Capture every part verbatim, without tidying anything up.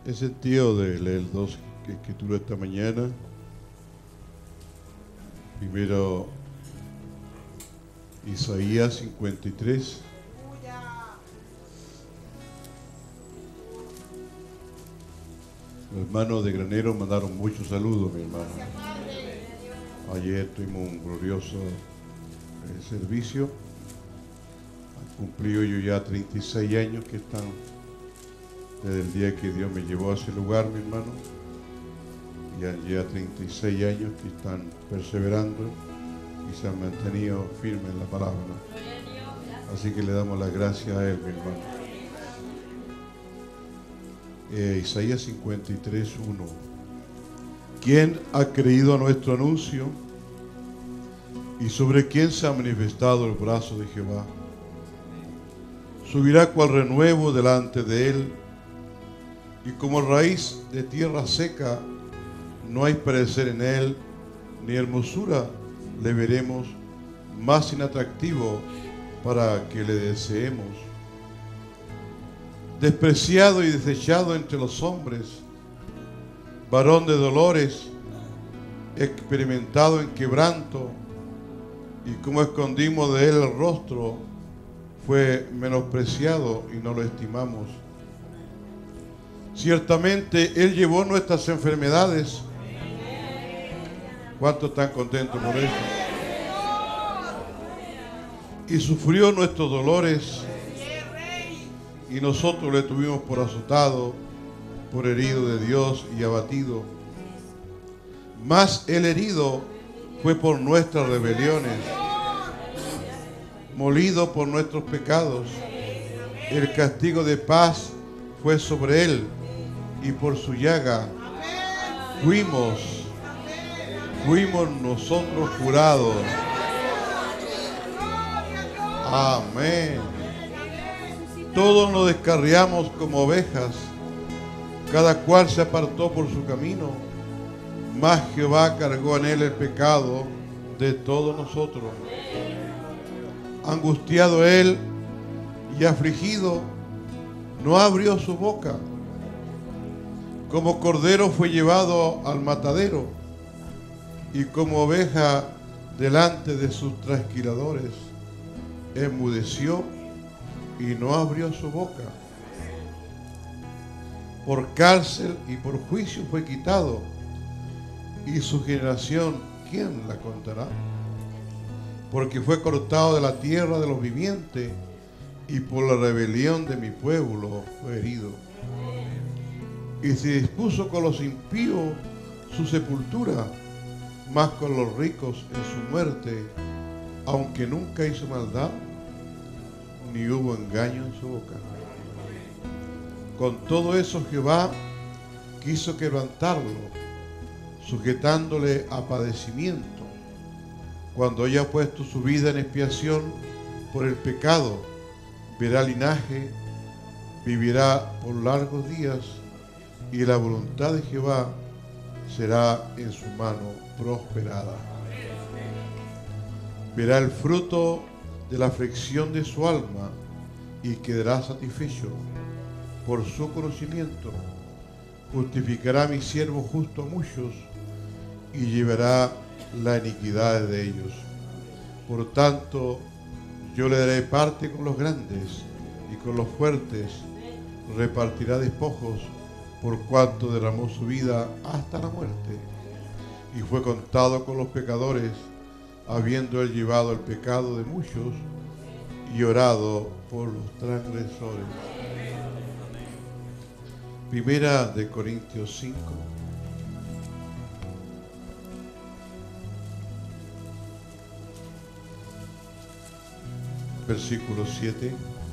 He sentido de leer dos escrituras esta mañana. Primero, Isaías cincuenta y tres. Los hermanos de Granero mandaron muchos saludos, mi hermano. Ayer tuvimos un glorioso eh, servicio. Han cumplido yo ya treinta y seis años que están desde el día que Dios me llevó a ese lugar, mi hermano. Ya ya treinta y seis años que están perseverando y se han mantenido firmes en la palabra. Así que le damos las gracias a Él, mi hermano. Eh, Isaías cincuenta y tres, uno. ¿Quién ha creído a nuestro anuncio? ¿Y sobre quién se ha manifestado el brazo de Jehová? Subirá cual renuevo delante de él, y como raíz de tierra seca, no hay parecer en él, ni hermosura le veremos, más inatractivo para que le deseemos. Despreciado y desechado entre los hombres, varón de dolores, experimentado en quebranto, y como escondimos de él el rostro, fue menospreciado y no lo estimamos. Ciertamente él llevó nuestras enfermedades. ¿Cuántos están contentos por eso? Y sufrió nuestros dolores, y nosotros le tuvimos por azotado, por herido de Dios y abatido. Mas el herido fue por nuestras rebeliones, molido por nuestros pecados. El castigo de paz fue sobre él, y por su llaga fuimos, fuimos nosotros curados. Amén. Todos nos descarriamos como ovejas, cada cual se apartó por su camino, mas Jehová cargó en él el pecado de todos nosotros. Angustiado él y afligido, no abrió su boca. Como cordero fue llevado al matadero, y como oveja delante de sus trasquiladores, enmudeció y no abrió su boca. Por cárcel y por juicio fue quitado, y su generación, ¿quién la contará? Porque fue cortado de la tierra de los vivientes, y por la rebelión de mi pueblo fue herido. Y se dispuso con los impíos su sepultura, más con los ricos en su muerte, aunque nunca hizo maldad, ni hubo engaño en su boca. Con todo eso Jehová quiso quebrantarlo, sujetándole a padecimiento. Cuando haya puesto su vida en expiación por el pecado, verá linaje, vivirá por largos días, y la voluntad de Jehová será en su mano prosperada. Verá el fruto de la aflicción de su alma, y quedará satisfecho por su conocimiento. Justificará a mi siervo justo a muchos, y llevará la iniquidad de ellos. Por tanto, yo le daré parte con los grandes, y con los fuertes repartirá despojos, por cuanto derramó su vida hasta la muerte, y fue contado con los pecadores, habiendo él llevado el pecado de muchos y orado por los transgresores. Primera de Corintios cinco. Versículo siete.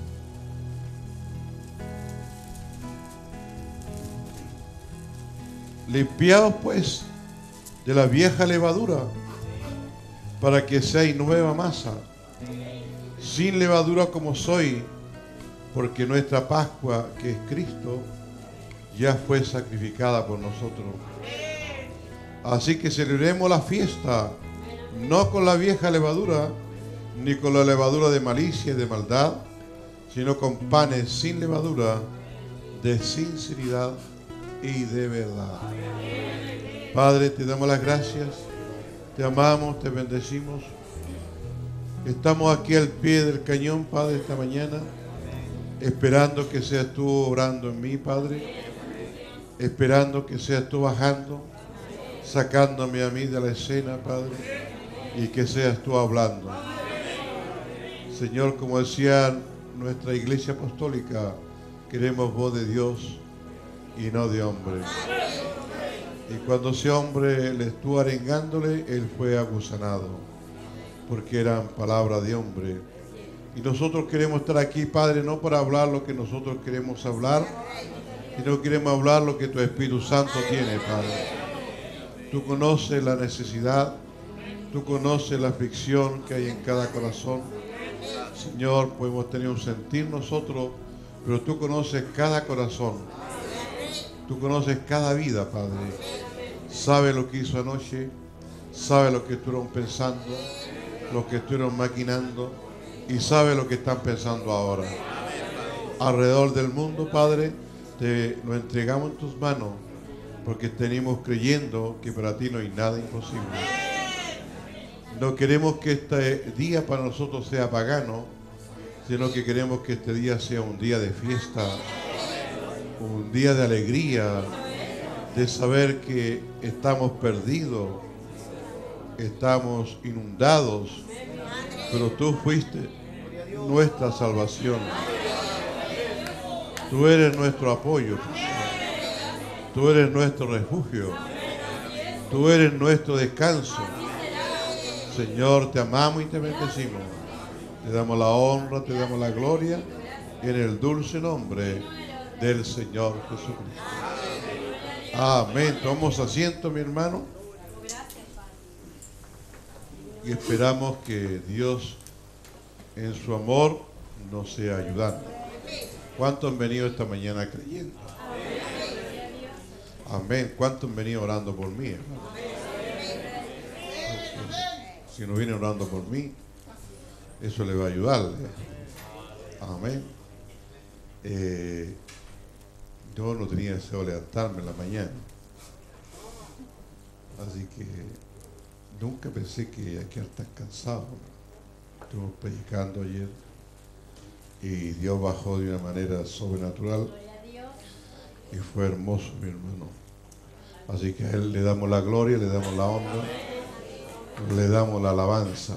Limpiaos pues de la vieja levadura, para que seáis nueva masa, sin levadura como soy, porque nuestra Pascua, que es Cristo, ya fue sacrificada por nosotros. Así que celebremos la fiesta, no con la vieja levadura, ni con la levadura de malicia y de maldad, sino con panes sin levadura, de sinceridad y de verdad. Padre, te damos las gracias, te amamos, te bendecimos. Estamos aquí al pie del cañón, Padre, esta mañana, esperando que seas tú obrando en mí, Padre, esperando que seas tú bajando, sacándome a mí de la escena, Padre, y que seas tú hablando. Señor, como decía nuestra iglesia apostólica, queremos voz de Dios y no de hombre. Y cuando ese hombre le estuvo arengándole, él fue agusanado, porque eran palabras de hombre. Y nosotros queremos estar aquí, Padre, no para hablar lo que nosotros queremos hablar, sino queremos hablar lo que tu Espíritu Santo tiene, Padre. Tú conoces la necesidad, tú conoces la aflicción que hay en cada corazón. Señor, podemos tener un sentir nosotros, pero tú conoces cada corazón. Tú conoces cada vida, Padre. Sabes lo que hizo anoche, sabes lo que estuvieron pensando, lo que estuvieron maquinando y sabes lo que están pensando ahora. Alrededor del mundo, Padre, te lo entregamos en tus manos porque tenemos creyendo que para ti no hay nada imposible. No queremos que este día para nosotros sea pagano, sino que queremos que este día sea un día de fiesta, un día de alegría, de saber que estamos perdidos, estamos inundados, pero tú fuiste nuestra salvación. Tú eres nuestro apoyo, tú eres nuestro refugio, tú eres nuestro descanso. Señor, te amamos y te bendecimos. Te damos la honra, te damos la gloria en el dulce nombre del Señor Jesucristo. Amén. Tomamos asiento, mi hermano. Y esperamos que Dios, en su amor, nos sea ayudando. ¿Cuántos han venido esta mañana creyendo? Amén. ¿Cuántos han venido orando por mí, hermano? Si no vienen orando por mí, eso le va a ayudar. Amén. Eh, yo no tenía deseo de levantarme en la mañana. Así que nunca pensé que iba a quedar tan cansado. Estuvimos predicando ayer y Dios bajó de una manera sobrenatural y fue hermoso, mi hermano. Así que a Él le damos la gloria, le damos la honra, le damos la alabanza.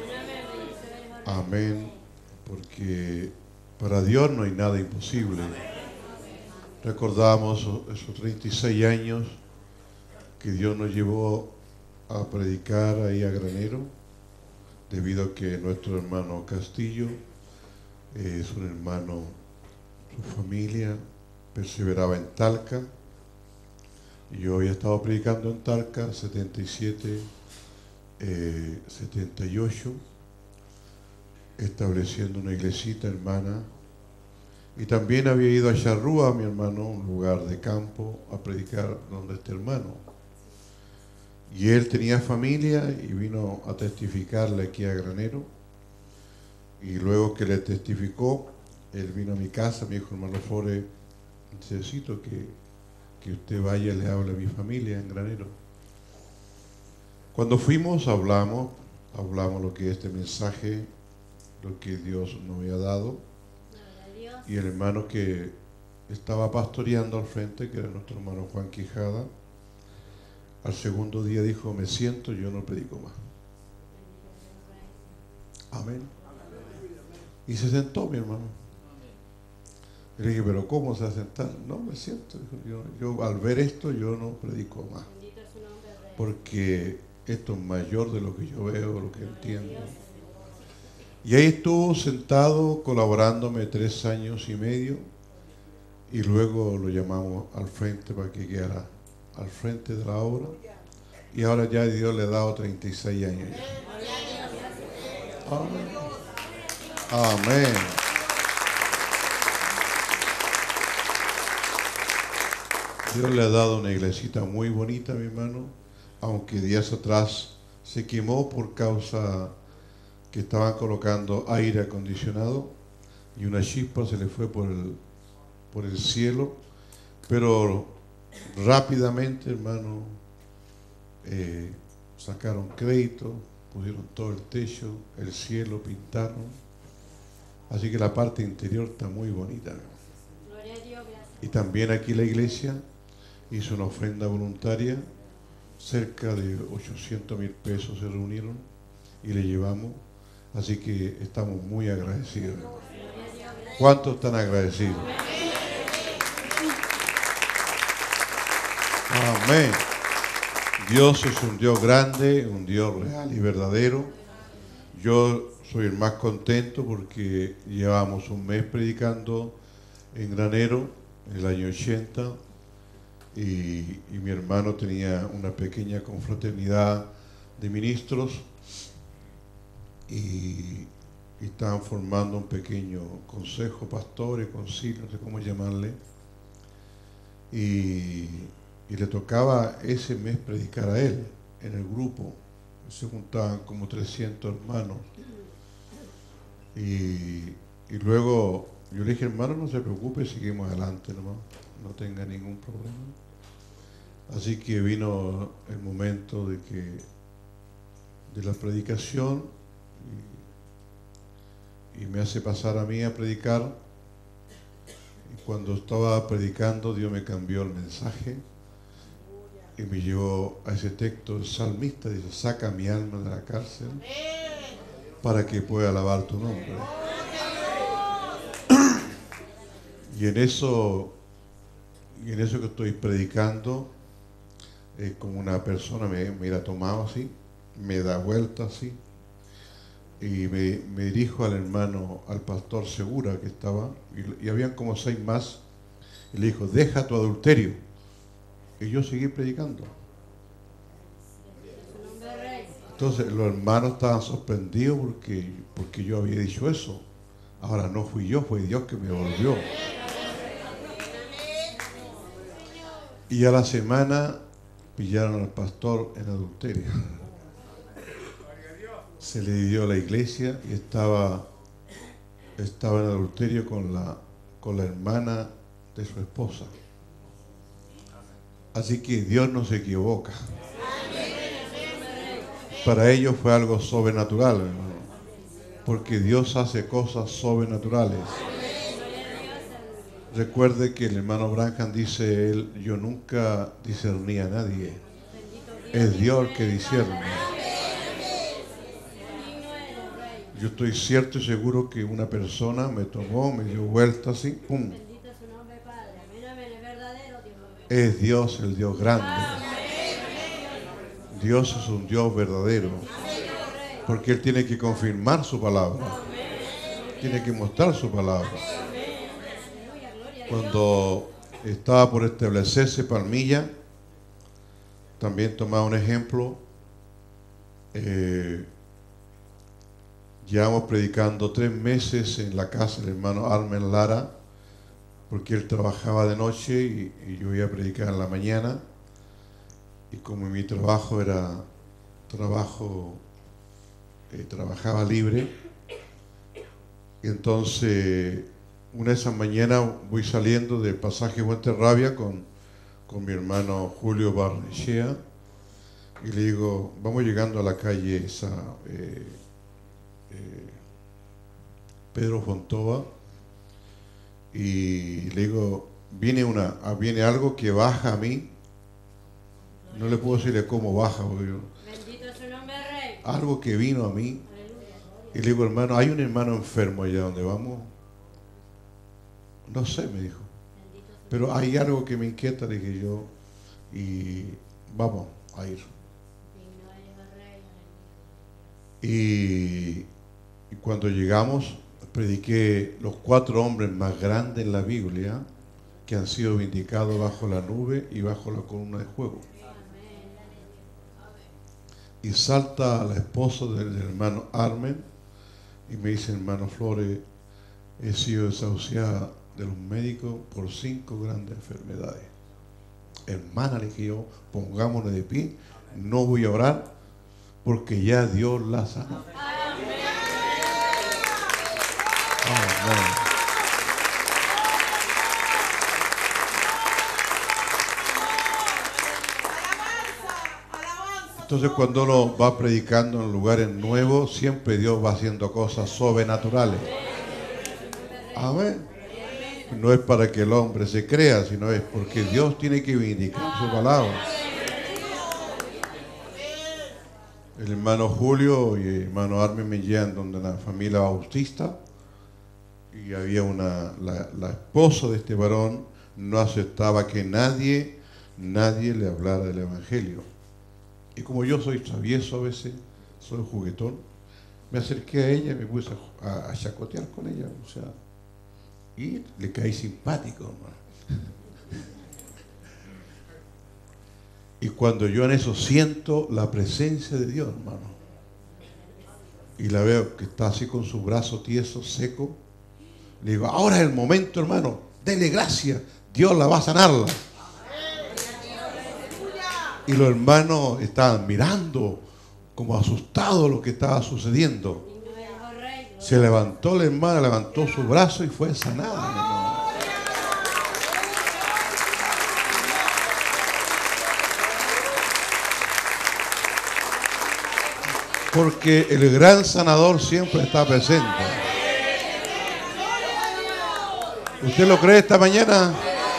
Amén. Porque para Dios no hay nada imposible. Recordamos esos treinta y seis años que Dios nos llevó a predicar ahí a Granero, debido a que nuestro hermano Castillo eh, es un hermano, su familia perseveraba en Talca, y yo había estado predicando en Talca setenta y siete, eh, setenta y ocho, estableciendo una iglesita hermana, y también había ido a Charrúa, mi hermano, un lugar de campo, a predicar donde este hermano. Y él tenía familia y vino a testificarle aquí a Granero. Y luego que le testificó, él vino a mi casa, me dijo, hermano Fore, necesito que, que usted vaya y le hable a mi familia en Granero. Cuando fuimos, hablamos, hablamos lo que este mensaje, lo que Dios nos había dado. Y el hermano que estaba pastoreando al frente, que era nuestro hermano Juan Quijada, al segundo día dijo, me siento, yo no predico más. Amén. Y se sentó, mi hermano. Y le dije, pero ¿cómo se va a sentar? No, me siento. Yo, yo al ver esto, yo no predico más. Porque esto es mayor de lo que yo veo, lo que entiendo. Y ahí estuvo sentado colaborándome tres años y medio, y luego lo llamamos al frente para que quedara al frente de la obra, y ahora ya Dios le ha dado treinta y seis años. Amén. Amén. Dios le ha dado una iglesita muy bonita, mi hermano, aunque días atrás se quemó por causa que estaban colocando aire acondicionado y una chispa se le fue por el, por el cielo, pero rápidamente, hermano, eh, sacaron crédito, pusieron todo el techo, el cielo, pintaron. Así que la parte interior está muy bonita. Y también aquí la iglesia hizo una ofrenda voluntaria, cerca de ochocientos mil pesos se reunieron y le llevamos. Así que estamos muy agradecidos. ¿Cuántos están agradecidos? Amén. Dios es un Dios grande, un Dios real y verdadero. Yo soy el más contento porque llevamos un mes predicando en Granero, en el año ochenta, y, y mi hermano tenía una pequeña confraternidad de ministros y, y estaban formando un pequeño consejo, pastores, concilio, no sé cómo llamarle, y, y le tocaba ese mes predicar a él en el grupo. Se juntaban como trescientos hermanos y, y luego yo le dije, hermano, no se preocupe, seguimos adelante nomás, no tenga ningún problema. Así que vino el momento de que de la predicación y, y me hace pasar a mí a predicar. Y cuando estaba predicando, Dios me cambió el mensaje y me llevó a ese texto. El salmista dice, saca mi alma de la cárcel para que pueda alabar tu nombre. Y en eso, y en eso que estoy predicando, eh, como una persona me, me ha tomado así, me da vuelta así, y me, me dirijo al hermano, al pastor Segura que estaba, y, y habían como seis más, y le dijo, deja tu adulterio. Y yo seguí predicando. Entonces los hermanos estaban sorprendidos porque, porque yo había dicho eso. Ahora no fui yo, fue Dios que me volvió. Y a la semana pillaron al pastor en adulterio. Se le dio a la iglesia y estaba, estaba en adulterio con la, con la hermana de su esposa. Así que Dios no se equivoca. Para ellos fue algo sobrenatural, hermano, porque Dios hace cosas sobrenaturales. Recuerde que el hermano Branham dice, él, yo nunca discerní a nadie. Es Dios el que discierne. Yo estoy cierto y seguro que una persona me tomó, me dio vuelta así, pum. Es Dios, el Dios grande. Dios es un Dios verdadero. Porque Él tiene que confirmar su palabra. Tiene que mostrar su palabra. Cuando estaba por establecerse Palmilla, también tomaba un ejemplo. Eh, llevamos predicando tres meses en la casa del hermano Armen Lara, porque él trabajaba de noche y, y yo iba a predicar en la mañana. Y como mi trabajo era trabajo, eh, trabajaba libre, y entonces una de esas mañanas voy saliendo del pasaje Fuenterrabía con, con mi hermano Julio Barnechea y le digo, vamos llegando a la calle esa, eh, eh, Pedro Fontova, y le digo, viene, una, viene algo que baja a mí. No le puedo decirle cómo baja, porque yo, bendito es su nombre, Rey. Algo que vino a mí. Aleluya. Y le digo, hermano, hay un hermano enfermo allá donde vamos. No sé, me dijo. Pero hay algo que me inquieta, le dije yo, y vamos a ir. Y, y cuando llegamos, prediqué los cuatro hombres más grandes en la Biblia que han sido vindicados bajo la nube y bajo la columna de fuego. Y salta a la esposa del, del hermano Armen y me dice, hermano Flores, he sido desahuciada de los médicos por cinco grandes enfermedades. Hermana, le dije yo, pongámonos de pie, no voy a orar porque ya Dios la sanó. Amén. Entonces cuando uno va predicando en lugares nuevos, siempre Dios va haciendo cosas sobrenaturales. Amén. No es para que el hombre se crea, sino es porque Dios tiene que vindicar su palabra. El hermano Julio y el hermano Armin me llevan donde la familia bautista, y había una, la, la esposa de este varón no aceptaba que nadie, nadie le hablara del evangelio. Y como yo soy travieso a veces, soy juguetón, me acerqué a ella y me puse a, a, a chacotear con ella, o sea, y le caí simpático, hermano. Y cuando yo en eso siento la presencia de Dios, hermano, y la veo que está así con su brazo tieso, seco, le digo, ahora es el momento, hermano, dele gracias, Dios la va a sanarla. Y los hermanos estaban mirando como asustados lo que estaba sucediendo. Se levantó la hermana, levantó su brazo y fue sanada, hermano. Porque el gran sanador siempre está presente. ¿Usted lo cree esta mañana?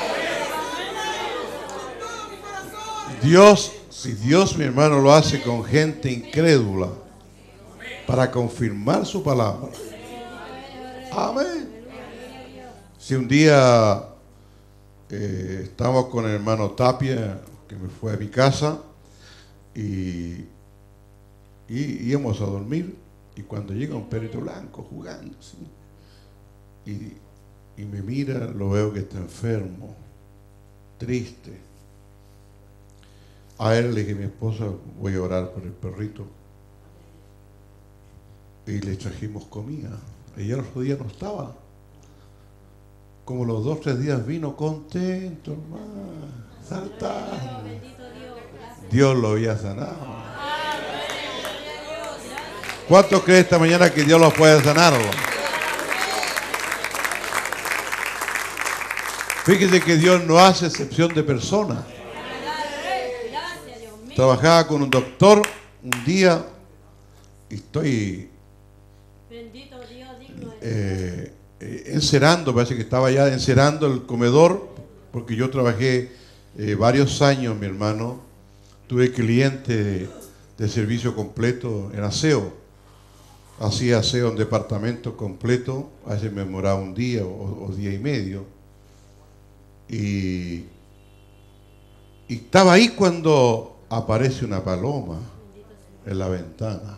Dios, si Dios, mi hermano, lo hace con gente incrédula para confirmar su palabra. Amén. Si un día eh, estamos con el hermano Tapia, que me fue a mi casa, y, y íbamos a dormir, y cuando llega un perrito blanco jugando, ¿sí? y, y me mira, lo veo que está enfermo, triste. A él le dije, mi esposa, voy a orar por el perrito. Y le trajimos comida. Ella el otro día no estaba. Como los dos, tres días vino contento, hermano, saltando. Dios lo había sanado. ¿Cuántos creen esta mañana que Dios los puede sanar? Fíjese que Dios no hace excepción de personas. Trabajaba con un doctor un día y estoy eh, eh, encerando, parece que estaba ya encerando el comedor, porque yo trabajé eh, varios años, mi hermano, tuve cliente de, de servicio completo en aseo, hacía aseo en departamento completo, a veces me demoraba un día o, o día y medio, y, y estaba ahí cuando aparece una paloma en la ventana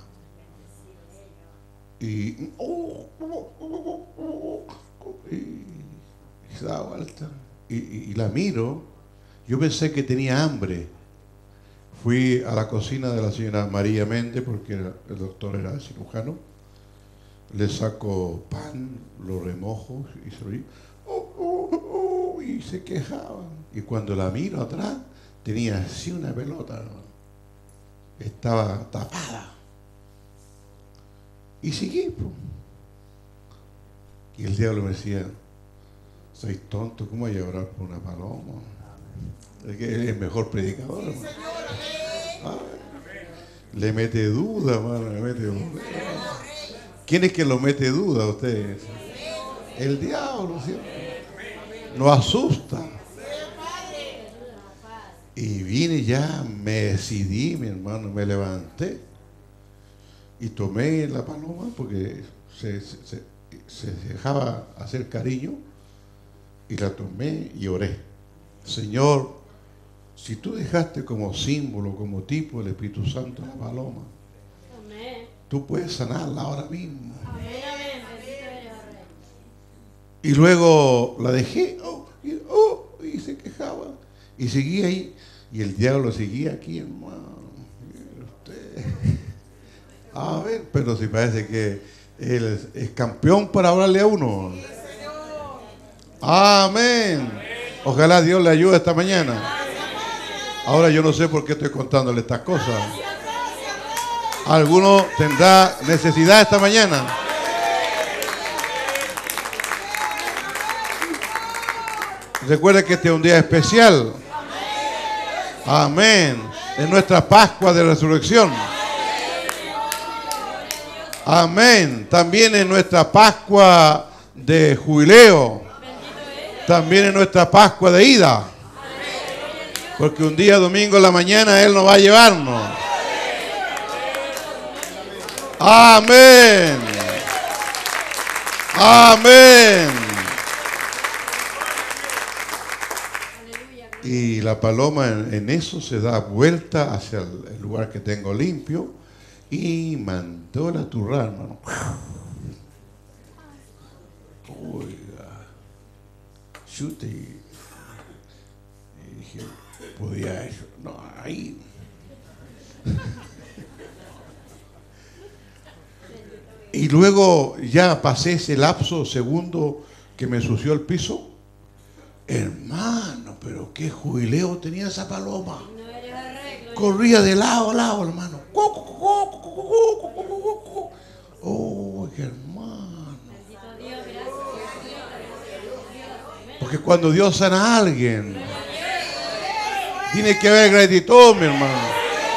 y, oh, oh, oh, oh, oh, y, y se da vuelta y, y, y la miro. Yo pensé que tenía hambre. Fui a la cocina de la señora María Méndez, porque el doctor era cirujano, le saco pan, lo remojo y se lo digo, oh, oh, oh, y se quejaba. Y cuando la miro atrás, tenía así una pelota, ¿no? Estaba tapada. Y seguí, pues. Y el diablo me decía, soy tonto, ¿cómo voy a orar por una paloma? Es que él es el mejor predicador, hermano. Ah, le mete duda, hermano, le mete duda. ¿Quién es que lo mete duda a ustedes? El diablo, ¿sí? Nos asusta. Y vine ya, me decidí, mi hermano, me levanté y tomé la paloma porque se, se, se, se dejaba hacer cariño, y la tomé y oré. Señor, si tú dejaste como símbolo, como tipo el Espíritu Santo la paloma, amén, tú puedes sanarla ahora mismo. Amén. Y luego la dejé, oh, y, oh, y se quejaba. Y seguía ahí, y el diablo seguía aquí, hermano. Usted. A ver, pero si parece que él es, es campeón para hablarle a uno. Amén. Ojalá Dios le ayude esta mañana. Ahora yo no sé por qué estoy contándole estas cosas. ¿Alguno tendrá necesidad esta mañana? Recuerde que este es un día especial. Amén. En nuestra Pascua de Resurrección. Amén. También en nuestra Pascua de Jubileo. También en nuestra Pascua de ida. Porque un día domingo en la mañana Él nos va a llevarnos. Amén. Amén. Y la paloma en, en eso se da vuelta hacia el, el lugar que tengo limpio y mandó la turra, hermano. Oiga, chute. Y dije, podía eso. No, ahí. Y luego ya pasé ese lapso segundo que me ensució el piso. Hermano, pero qué jubileo tenía esa paloma. Corría de lado a lado, hermano. Oh, hermano. Porque cuando Dios sana a alguien, tiene que haber gratitud, mi hermano.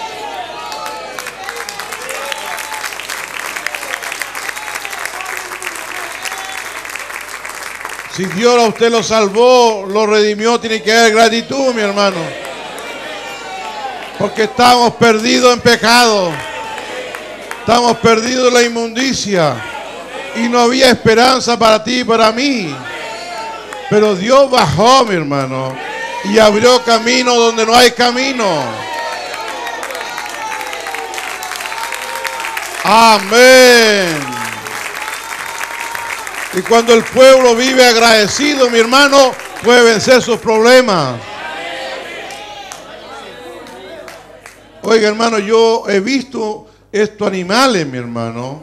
Si Dios a usted lo salvó, lo redimió, tiene que haber gratitud, mi hermano. Porque estamos perdidos en pecado. Estamos perdidos en la inmundicia. Y no había esperanza para ti y para mí. Pero Dios bajó, mi hermano, y abrió camino donde no hay camino. Amén. Y cuando el pueblo vive agradecido, mi hermano, puede vencer sus problemas. Oiga, hermano, yo he visto estos animales, mi hermano.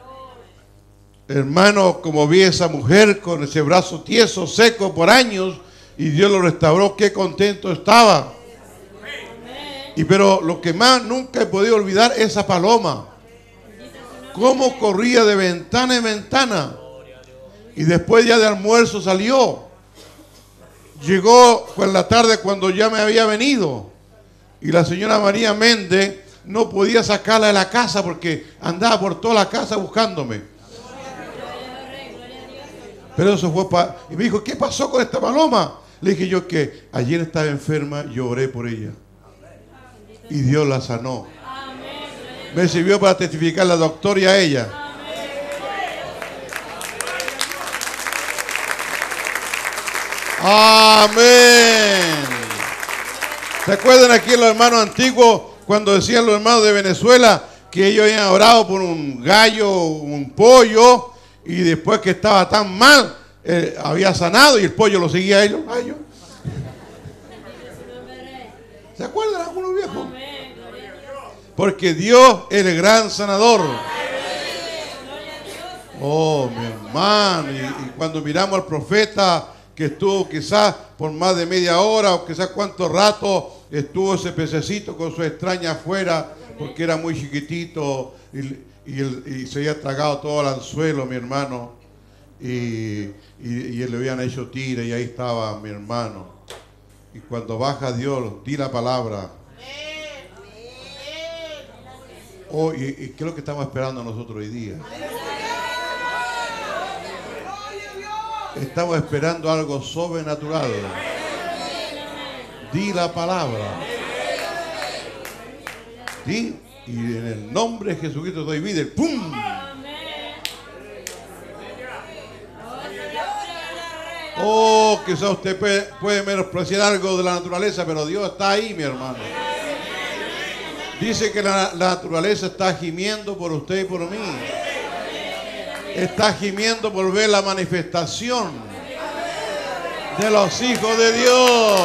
Hermano, como vi a esa mujer con ese brazo tieso, seco por años, y Dios lo restauró, qué contento estaba. Y pero lo que más nunca he podido olvidar es esa paloma. Cómo corría de ventana en ventana. Y después ya de almuerzo salió. Llegó en la tarde cuando ya me había venido. Y la señora María Méndez no podía sacarla de la casa porque andaba por toda la casa buscándome. Pero eso fue para... Y me dijo, ¿qué pasó con esta paloma? Le dije yo que ayer estaba enferma, yo oré por ella. Y Dios la sanó. Me sirvió para testificar a la doctora y a ella. Amén. ¿Se acuerdan aquí los hermanos antiguos cuando decían los hermanos de Venezuela que ellos habían orado por un gallo, un pollo, y después que estaba tan mal, eh, había sanado y el pollo lo seguía a ellos? A ellos. ¿Se acuerdan algunos viejos? Porque Dios es el gran sanador. Oh, mi hermano, y, y cuando miramos al profeta que estuvo quizás por más de media hora o quizás cuánto rato estuvo ese pececito con su extraña afuera porque era muy chiquitito y, y, el, y se había tragado todo el anzuelo, mi hermano, y, y, y le habían hecho tira y ahí estaba mi hermano. Y cuando baja Dios, di la palabra. Oh, y, y ¿qué es lo que estamos esperando nosotros hoy día? Estamos esperando algo sobrenatural. Di la palabra. Di, y en el nombre de Jesucristo doy vida. ¡Pum! Oh, quizás usted puede, puede menospreciar algo de la naturaleza, pero Dios está ahí, mi hermano. Dice que la, la naturaleza está gimiendo por usted y por mí. Está gimiendo por ver la manifestación de los hijos de Dios.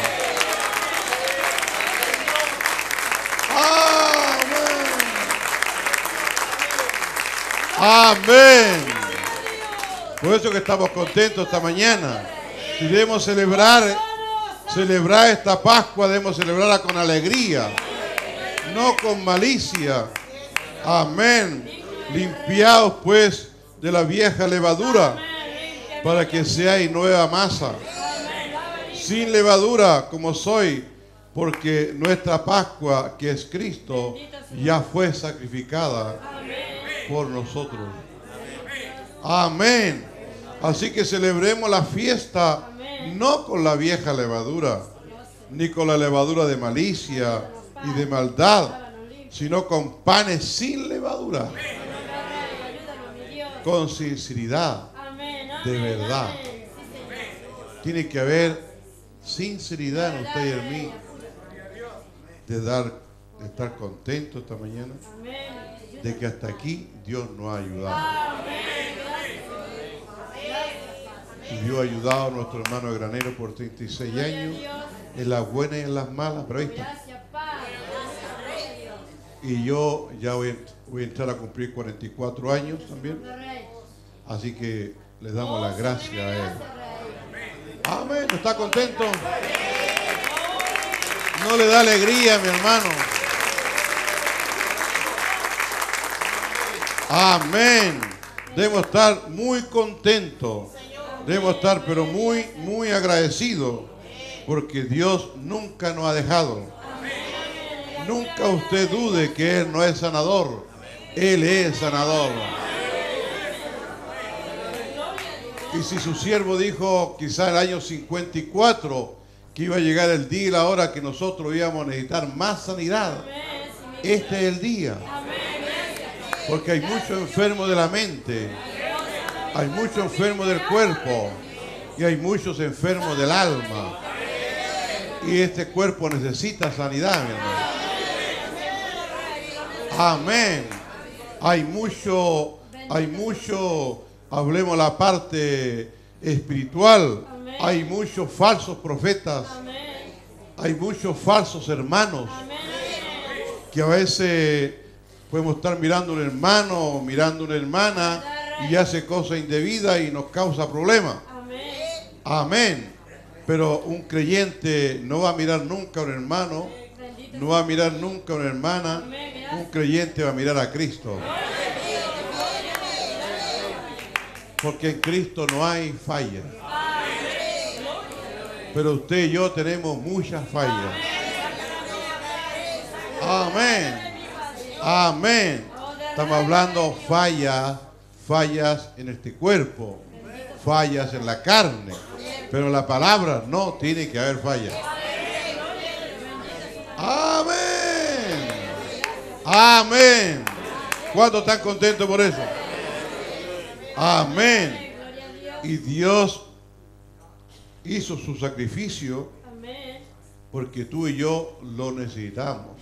Amén. Amén. Por eso que estamos contentos esta mañana. Si debemos celebrar, celebrar esta Pascua, debemos celebrarla con alegría, no con malicia. Amén. Limpiados pues de la vieja levadura, para que seáis nueva masa, sin levadura como soy, porque nuestra Pascua, que es Cristo, ya fue sacrificada por nosotros. Amén. Así que celebremos la fiesta no con la vieja levadura, ni con la levadura de malicia y de maldad, sino con panes sin levadura, con sinceridad, de verdad. Tiene que haber sinceridad en usted y en mí, de, dar, de estar contento esta mañana, de que hasta aquí Dios nos ha ayudado. Y Dios ha ayudado a nuestro hermano Granero por treinta y seis años, en las buenas y en las malas, pero ahí está. Y yo ya voy, voy a entrar a cumplir cuarenta y cuatro años también. Así que le damos las gracias a él. Amén. ¿Está contento? ¿No le da alegría, mi hermano? Amén. Debemos estar muy contentos. Debemos estar pero muy, muy agradecidos, porque Dios nunca nos ha dejado. Nunca usted dude que Él no es sanador. Él es sanador. Y si su siervo dijo quizá el año cincuenta y cuatro que iba a llegar el día y la hora que nosotros íbamos a necesitar más sanidad, este es el día. Porque hay muchos enfermos de la mente, hay muchos enfermos del cuerpo y hay muchos enfermos del alma. Y este cuerpo necesita sanidad, mi hermano. Amén. Hay mucho, hay mucho, hablemos la parte espiritual. Amén. Hay muchos falsos profetas. Amén. Hay muchos falsos hermanos. Amén. Que a veces podemos estar mirando a un hermano, mirando a una hermana y hace cosas indebidas y nos causa problemas. Amén. Amén. Pero un creyente no va a mirar nunca a un hermano, no va a mirar nunca a una hermana. Un creyente va a mirar a Cristo. Porque en Cristo no hay falla. Pero usted y yo tenemos muchas fallas. Amén. Amén. Estamos hablando fallas, fallas en este cuerpo, fallas en la carne. Pero en la palabra no tiene que haber fallas. Amén. Amén. ¿Cuántos están contentos por eso? Amén. Y Dios hizo su sacrificio porque tú y yo lo necesitamos.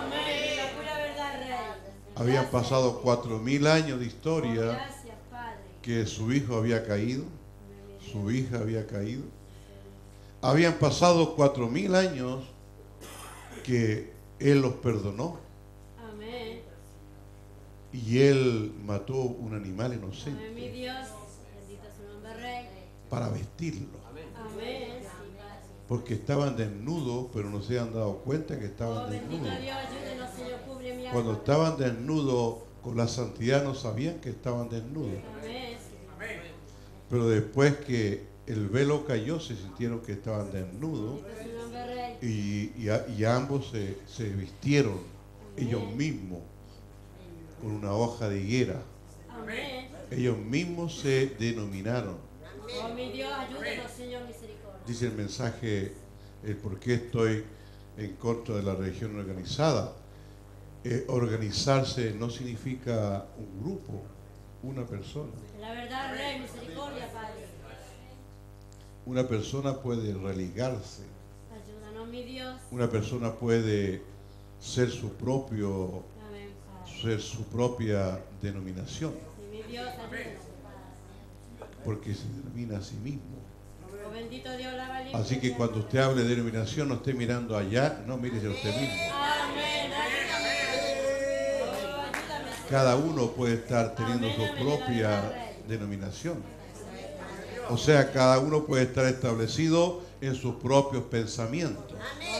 Habían pasado cuatro mil años de historia que su hijo había caído, su hija había caído. Habían pasado cuatro mil años que Él los perdonó. Y Él mató un animal inocente. Amén, mi Dios. Bendito su nombre, Rey. Para vestirlo. Amén. Porque estaban desnudos, pero no se han dado cuenta que estaban oh, desnudos. Dios, ayúdenos, Señor, cubre mi alma. Cuando estaban desnudos, con la santidad no sabían que estaban desnudos. Amén. Pero después que el velo cayó, se sintieron que estaban desnudos. Y, y, y ambos se, se vistieron. Amén. Ellos mismos. Con una hoja de higuera. Amén. Ellos mismos se denominaron. Oh, mi Dios, ayúdenos, Señor, misericordia. Dice el mensaje, el por qué estoy en contra de la religión organizada. Eh, organizarse no significa un grupo, una persona. La verdad, Rey, misericordia, Padre. Una persona puede religarse. Ayúdanos, mi Dios. Una persona puede ser su propio ser su propia denominación, porque se denomina a sí mismo. Así que cuando usted hable de denominación, no esté mirando allá, no mire a usted mismo. Cada uno puede estar teniendo su propia denominación, o sea, cada uno puede estar establecido en sus propios pensamientos.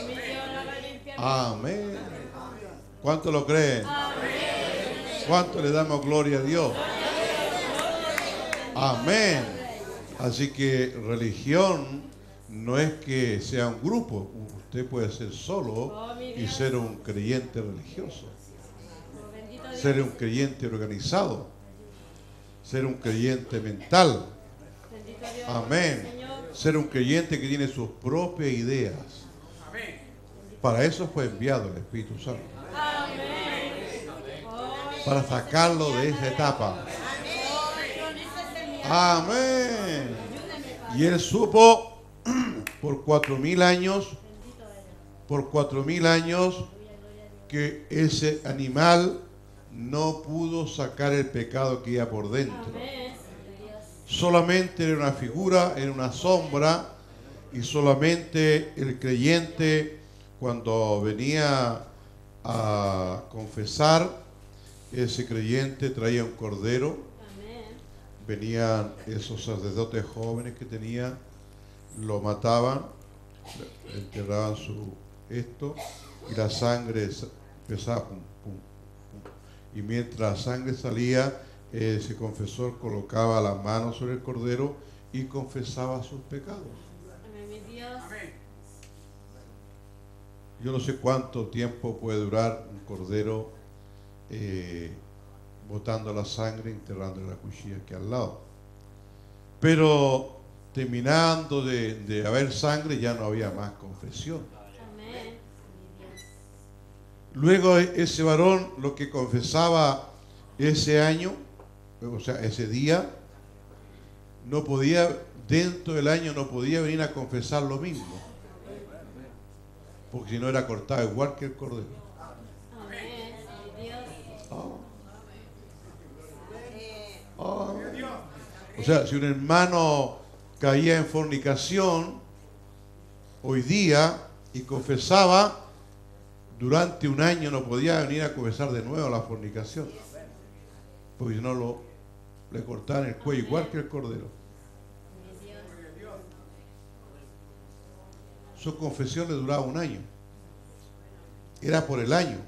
Amén. ¿Cuánto lo creen? ¿Cuánto le damos gloria a Dios? Amén. Así que religión no es que sea un grupo, usted puede ser solo y ser un creyente religioso, ser un creyente organizado, ser un creyente mental, amén, ser un creyente que tiene sus propias ideas. Para eso fue enviado el Espíritu Santo, para sacarlo de esa etapa. Amén. Y él supo por cuatro mil años, por cuatro mil años, que ese animal no pudo sacar el pecado que iba por dentro. Solamente era una figura, era una sombra, y solamente el creyente, cuando venía a confesar, ese creyente traía un cordero. Venían esos sacerdotes jóvenes que tenían, lo mataban, le enterraban su esto, y la sangre empezaba pum, pum, pum. Y mientras la sangre salía, ese confesor colocaba la mano sobre el cordero y confesaba sus pecados. Yo no sé cuánto tiempo puede durar un cordero eh, botando la sangre, enterrando la cuchilla aquí al lado. Pero terminando de, de haber sangre, ya no había más confesión. Amén. Luego ese varón, lo que confesaba ese año, o sea, ese día, no podía, dentro del año no podía venir a confesar lo mismo, porque si no era cortado igual que el cordero. Amén. Oh. Oh. O sea, si un hermano caía en fornicación hoy día y confesaba, durante un año no podía venir a confesar de nuevo la fornicación, porque si no lo, le cortaban el cuello igual que el cordero. Su confesión le duraba un año, era por el año.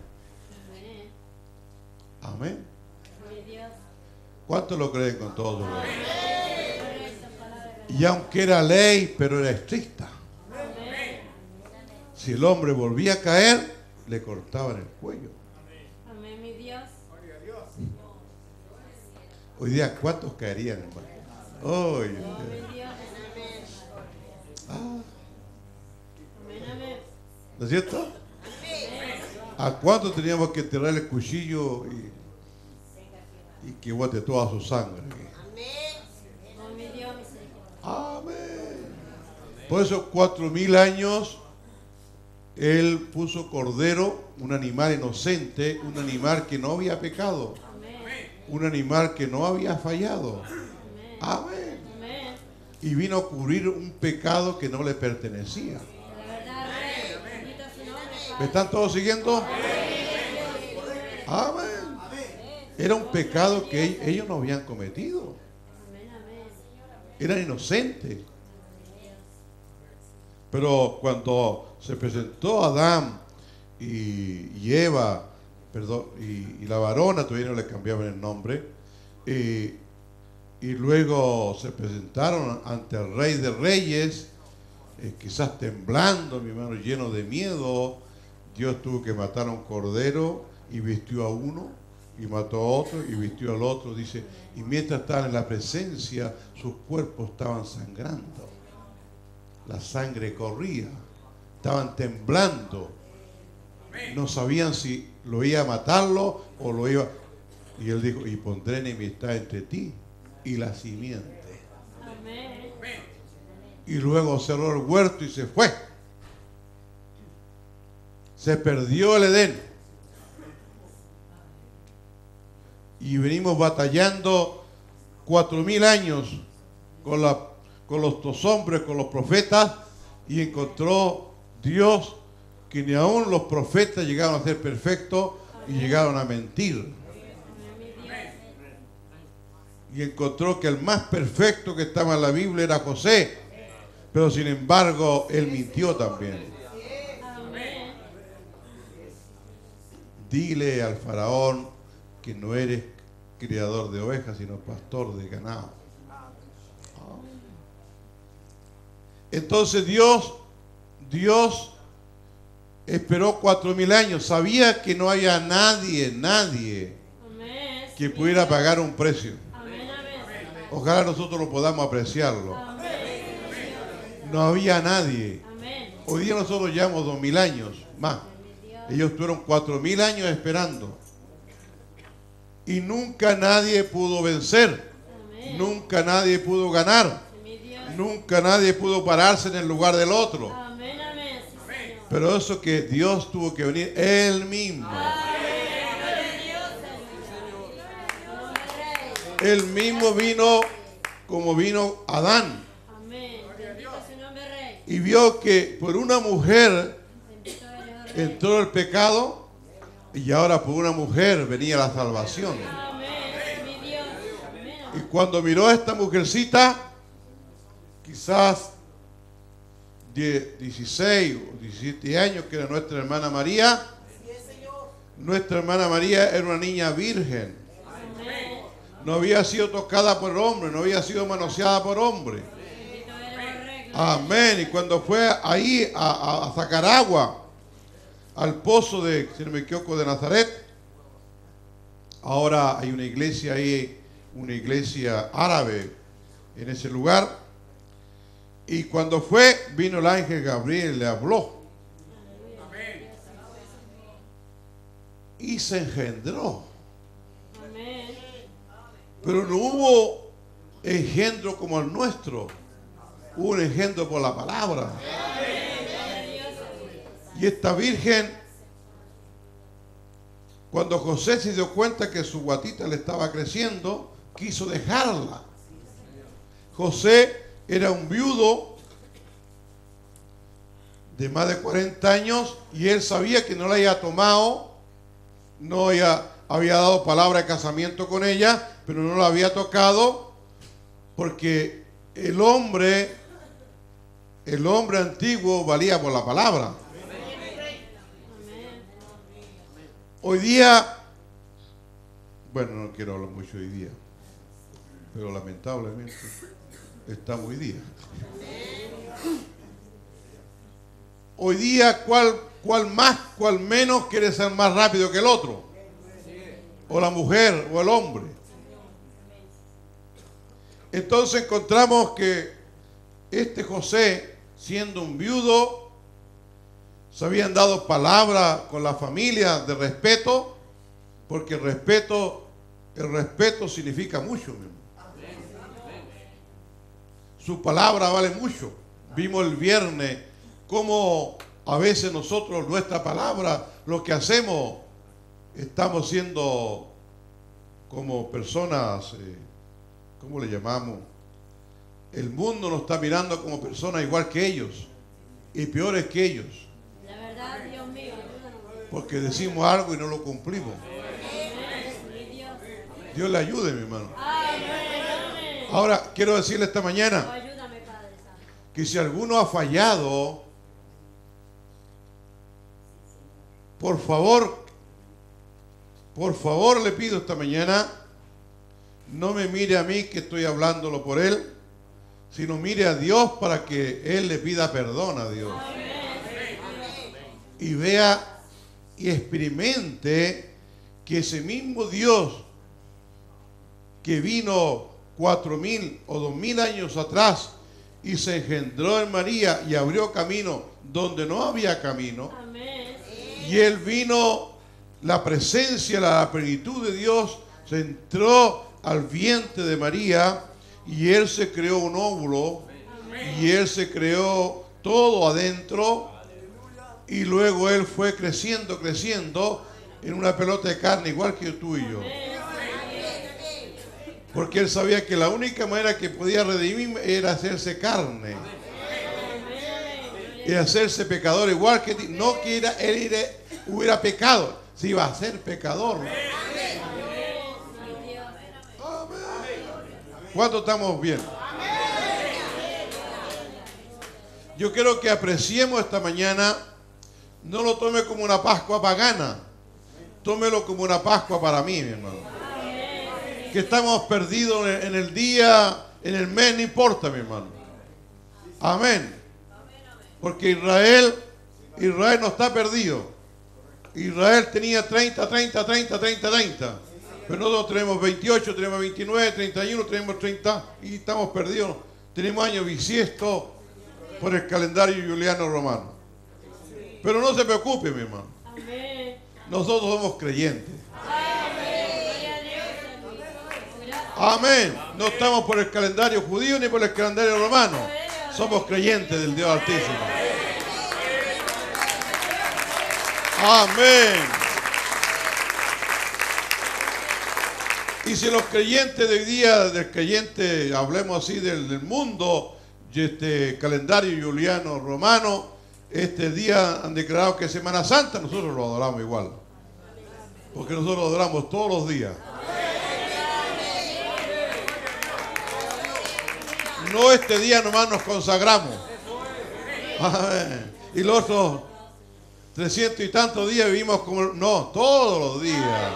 Amén. ¿Cuántos lo creen con todo? Y aunque era ley, pero era estricta. Si el hombre volvía a caer, le cortaban el cuello. Amén, mi Dios. Hoy día, ¿cuántos caerían, hermano? Oh, Dios. Ah. ¿No es cierto? ¿A cuántos teníamos que enterrar el cuchillo y, y que bote toda su sangre? Amén. Por eso, cuatro mil años, él puso cordero, un animal inocente, un animal que no había pecado, un animal que no había fallado. Amén. Y vino a cubrir un pecado que no le pertenecía. ¿Me están todos siguiendo? Amén. Era un pecado que ellos no habían cometido. Eran inocentes. Pero cuando se presentó Adán y, y Eva, perdón, y, y la varona, todavía no le cambiaban el nombre, y, y luego se presentaron ante el Rey de Reyes, eh, quizás temblando, mi hermano, lleno de miedo. Dios tuvo que matar a un cordero y vistió a uno, y mató a otro y vistió al otro. Dice, y mientras estaban en la presencia, sus cuerpos estaban sangrando. La sangre corría, estaban temblando. No sabían si lo iba a matarlo o lo iba. Y él dijo, y pondré enemistad entre ti y la simiente. Amén. Y luego cerró el huerto y se fue. Se perdió el Edén. Y venimos batallando cuatro mil años con, la, con los dos hombres, con los profetas, y encontró Dios que ni aún los profetas llegaron a ser perfectos y llegaron a mentir. Y encontró que el más perfecto que estaba en la Biblia era José, pero sin embargo él mintió también. Dile al faraón que no eres criador de ovejas, sino pastor de ganado. Entonces Dios, Dios esperó cuatro mil años. Sabía que no había nadie, nadie Amén. que pudiera pagar un precio. Amén, amén. Ojalá nosotros lo podamos apreciarlo. Amén. No había nadie. Amén. Hoy día nosotros llevamos dos mil años más. Ellos tuvieron cuatro mil años esperando. Y nunca nadie pudo vencer. Amén. Nunca nadie pudo ganar. Mi Dios. Nunca nadie pudo pararse en el lugar del otro. Amén, amén. Sí, Señor. Pero eso que Dios tuvo que venir Él mismo. Él mismo vino como vino Adán. Amén. Bendito es su nombre, Rey. Y vio que por una mujer Bendito eres, Rey. entró el pecado y ahora por una mujer venía la salvación. Amén. Mi Dios. Amén. Y cuando miró a esta mujercita, quizás de dieciséis o diecisiete años, que era nuestra hermana María, nuestra hermana María era una niña virgen. Amén. No había sido tocada por hombre, no había sido manoseada por hombre. Bendito eres, Rey. Amén. Y cuando fue ahí a, a- a sacar agua al pozo de, si no me equivoco, de Nazaret, ahora hay una iglesia ahí, una iglesia árabe en ese lugar. Y cuando fue, vino el ángel Gabriel y le habló. Y se engendró. Amén. Pero no hubo engendro como el nuestro. Hubo un engendro por la palabra. Y esta virgen, cuando José se dio cuenta que su guatita le estaba creciendo, quiso dejarla. José era un viudo de más de cuarenta años y él sabía que no la había tomado, no había, había dado palabra de casamiento con ella, pero no la había tocado porque el hombre, el hombre antiguo valía por la palabra. Hoy día, bueno, no quiero hablar mucho hoy día, pero lamentablemente estamos hoy día. Hoy día, ¿cuál, cuál más, cuál menos quiere ser más rápido que el otro? O la mujer o el hombre. Entonces encontramos que este José, siendo un viudo, se habían dado palabra con la familia de respeto, porque el respeto, el respeto significa mucho, mi hermano. Su palabra vale mucho. Vimos el viernes cómo a veces nosotros, nuestra palabra, lo que hacemos, estamos siendo como personas, eh, ¿cómo le llamamos? El mundo nos está mirando como personas igual que ellos y peores que ellos. La verdad, Dios mío, ayúdanos. Porque decimos algo y no lo cumplimos. Amén. Mi Dios. Dios le ayude, mi hermano. Amén. Amén. Ahora, quiero decirle esta mañana Oh, ayúdame, Padre Santo. que si alguno ha fallado, por favor, por favor le pido esta mañana, no me mire a mí que estoy hablándolo por él, sino mire a Dios para que él le pida perdón a Dios. Y vea y experimente que ese mismo Dios que vino cuatro mil o dos mil años atrás y se engendró en María y abrió camino donde no había camino, Amén. y él vino, la presencia, la plenitud de Dios se entró al vientre de María y él se creó un óvulo y él se creó todo adentro y luego él fue creciendo, creciendo en una pelota de carne igual que tú y yo. Porque él sabía que la única manera que podía redimirme era hacerse carne. Y hacerse pecador igual que ti. No que era, él era, hubiera pecado, se iba a ser pecador. Amén. ¿Cuánto estamos bien? Yo quiero que apreciemos esta mañana, no lo tome como una Pascua pagana, tómelo como una Pascua para mí, mi hermano. Que estamos perdidos en el día, en el mes, no importa, mi hermano. Amén. Porque Israel, Israel no está perdido. Israel tenía treinta, treinta, treinta, treinta, treinta. Pero nosotros tenemos veintiocho, tenemos veintinueve, treinta y uno, tenemos treinta y estamos perdidos. Tenemos año bisiesto por el calendario juliano romano. Pero no se preocupe, mi hermano. Nosotros somos creyentes. Amén. No estamos por el calendario judío ni por el calendario romano. Somos creyentes del Dios Altísimo. Amén. Y si los creyentes de hoy día, del creyente, hablemos así del, del mundo, este calendario juliano romano, este día han declarado que es Semana Santa, nosotros lo adoramos igual. Porque nosotros lo adoramos todos los días. No este día nomás nos consagramos. Amén. Y los otros trescientos y tantos días vivimos como... No, todos los días.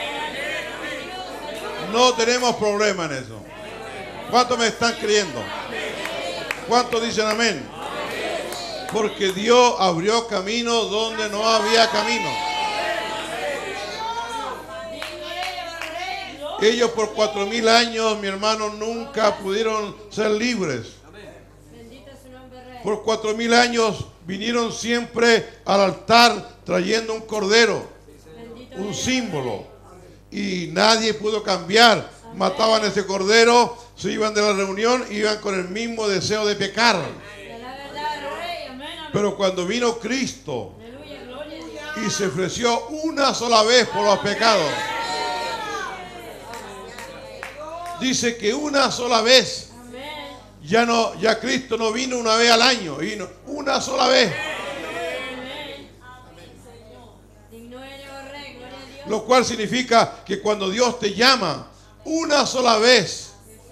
No tenemos problema en eso. ¿Cuántos me están creyendo? ¿Cuántos dicen amén? Porque Dios abrió camino donde no había camino. Ellos por cuatro mil años, mi hermano, nunca pudieron ser libres. Por cuatro mil años vinieron siempre al altar trayendo un cordero, un símbolo. Y nadie pudo cambiar. Mataban ese cordero, se iban de la reunión y iban con el mismo deseo de pecar. Pero cuando vino Cristo y se ofreció una sola vez por los pecados, dice que una sola vez, ya no, ya Cristo no vino una vez al año, vino una sola vez. Lo cual significa que cuando Dios te llama una sola vez,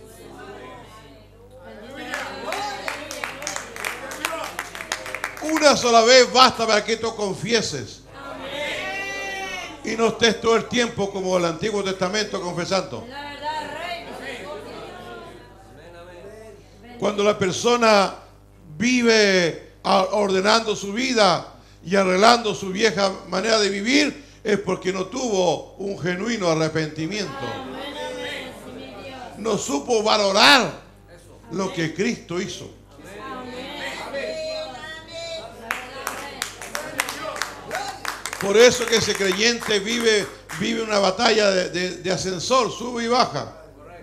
una sola vez basta para que tú confieses. Y no estés todo el tiempo como el Antiguo Testamento confesando. Cuando la persona vive ordenando su vida y arreglando su vieja manera de vivir, es porque no tuvo un genuino arrepentimiento. No supo valorar lo que Cristo hizo. Por eso que ese creyente vive, vive una batalla de, de, de ascensor, sube y baja.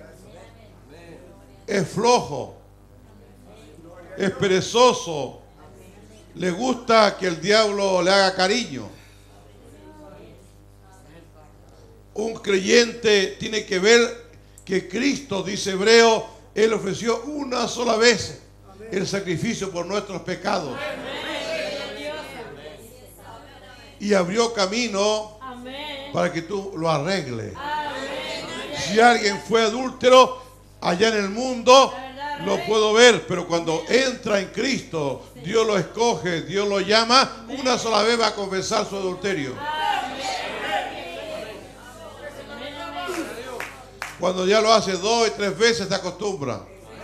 Es flojo. Es perezoso. Le gusta que el diablo le haga cariño. Un creyente tiene que ver que Cristo, dice Hebreo, Él ofreció una sola vez el sacrificio por nuestros pecados. Y abrió camino para que tú lo arregles. Si alguien fue adúltero allá en el mundo, lo puedo ver, pero cuando entra en Cristo, Dios lo escoge, Dios lo llama, una sola vez va a confesar su adulterio. Cuando ya lo hace dos y tres veces, se acostumbra.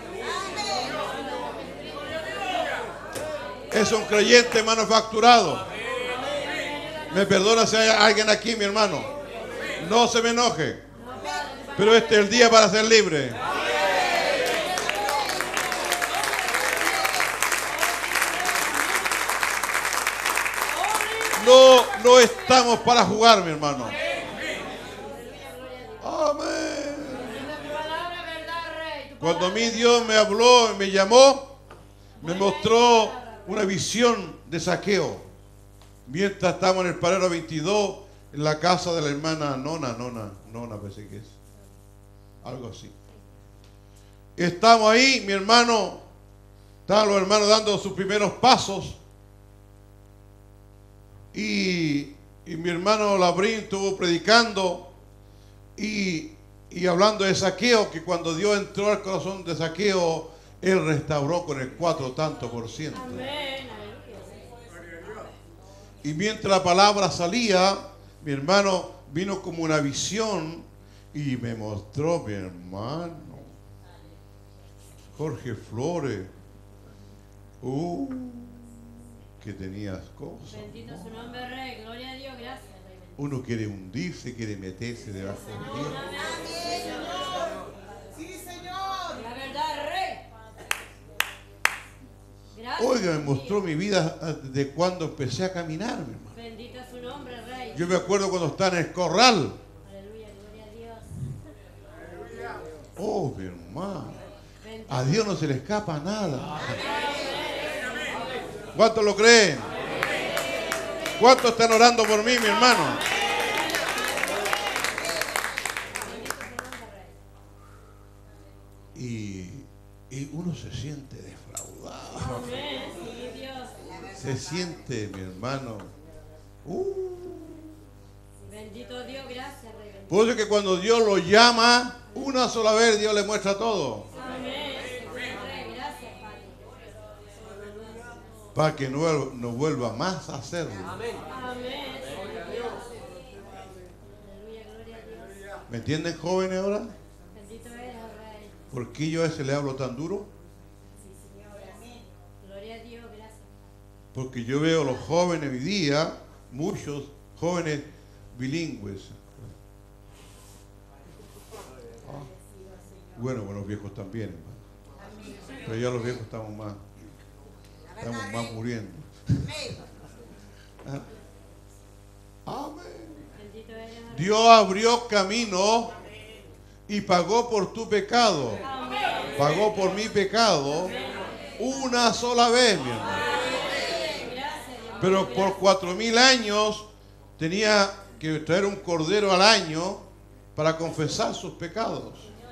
Es un creyente manufacturado. Me perdona si hay alguien aquí, mi hermano. No se me enoje. Pero este es el día para ser libre. No, no estamos para jugar, mi hermano. Amén. Cuando a mí Dios me habló, me llamó, me mostró una visión de Zaqueo. Mientras estamos en el paralelo veintidós, en la casa de la hermana Nona, Nona, Nona, parece que es. Algo así. Estamos ahí, mi hermano, estaban los hermanos dando sus primeros pasos. Y, y mi hermano Labrín estuvo predicando y, y hablando de Zaqueo, que cuando Dios entró al corazón de Zaqueo, Él restauró con el cuatro tanto por ciento. Amén. Y mientras la palabra salía, mi hermano vino como una visión y me mostró, mi hermano, Jorge Flores, Uh, que tenías cosas. Bendito su nombre, Rey. Gloria a Dios. Gracias, Rey. Uno quiere hundirse, quiere meterse debajo del pie. Sí, Señor. La verdad, Rey. Gracias. Oiga, me mostró mi vida de cuando empecé a caminar, mi hermano. Bendito su nombre, Rey. Yo me acuerdo cuando estaba en el corral. Aleluya, gloria a Dios. Oh, mi hermano. Bendito. A Dios no se le escapa nada. ¿Cuántos lo creen? ¿Cuántos están orando por mí, mi hermano? Y, y uno se siente defraudado. Amén. Sí, Dios. Se siente, mi hermano. Uh. Bendito Dios, gracias, Rey. Bendito. Por eso es que cuando Dios lo llama, una sola vez Dios le muestra todo. Amén. Rey, gracias, Padre. Para que no, no vuelva más a hacerlo. Amén. Dios. Aleluya, gloria a Dios. ¿Me entienden, jóvenes, ahora? Bendito eres, Rey. ¿Por qué yo a ese le hablo tan duro? Sí, Señor. Amén. Gloria a Dios, gracias. Porque yo veo a los jóvenes hoy día, muchos jóvenes bilingües. Ah, bueno, bueno, los viejos también, hermano. Pero ya los viejos estamos más, estamos más muriendo. Ah, amén. Bendito eres, Rey. Dios abrió camino y pagó por tu pecado. Amén. Pagó por mi pecado una sola vez, mi hermano. Gracias, Dios. Pero por cuatro mil años tenía que traer un cordero al año para confesar sus pecados.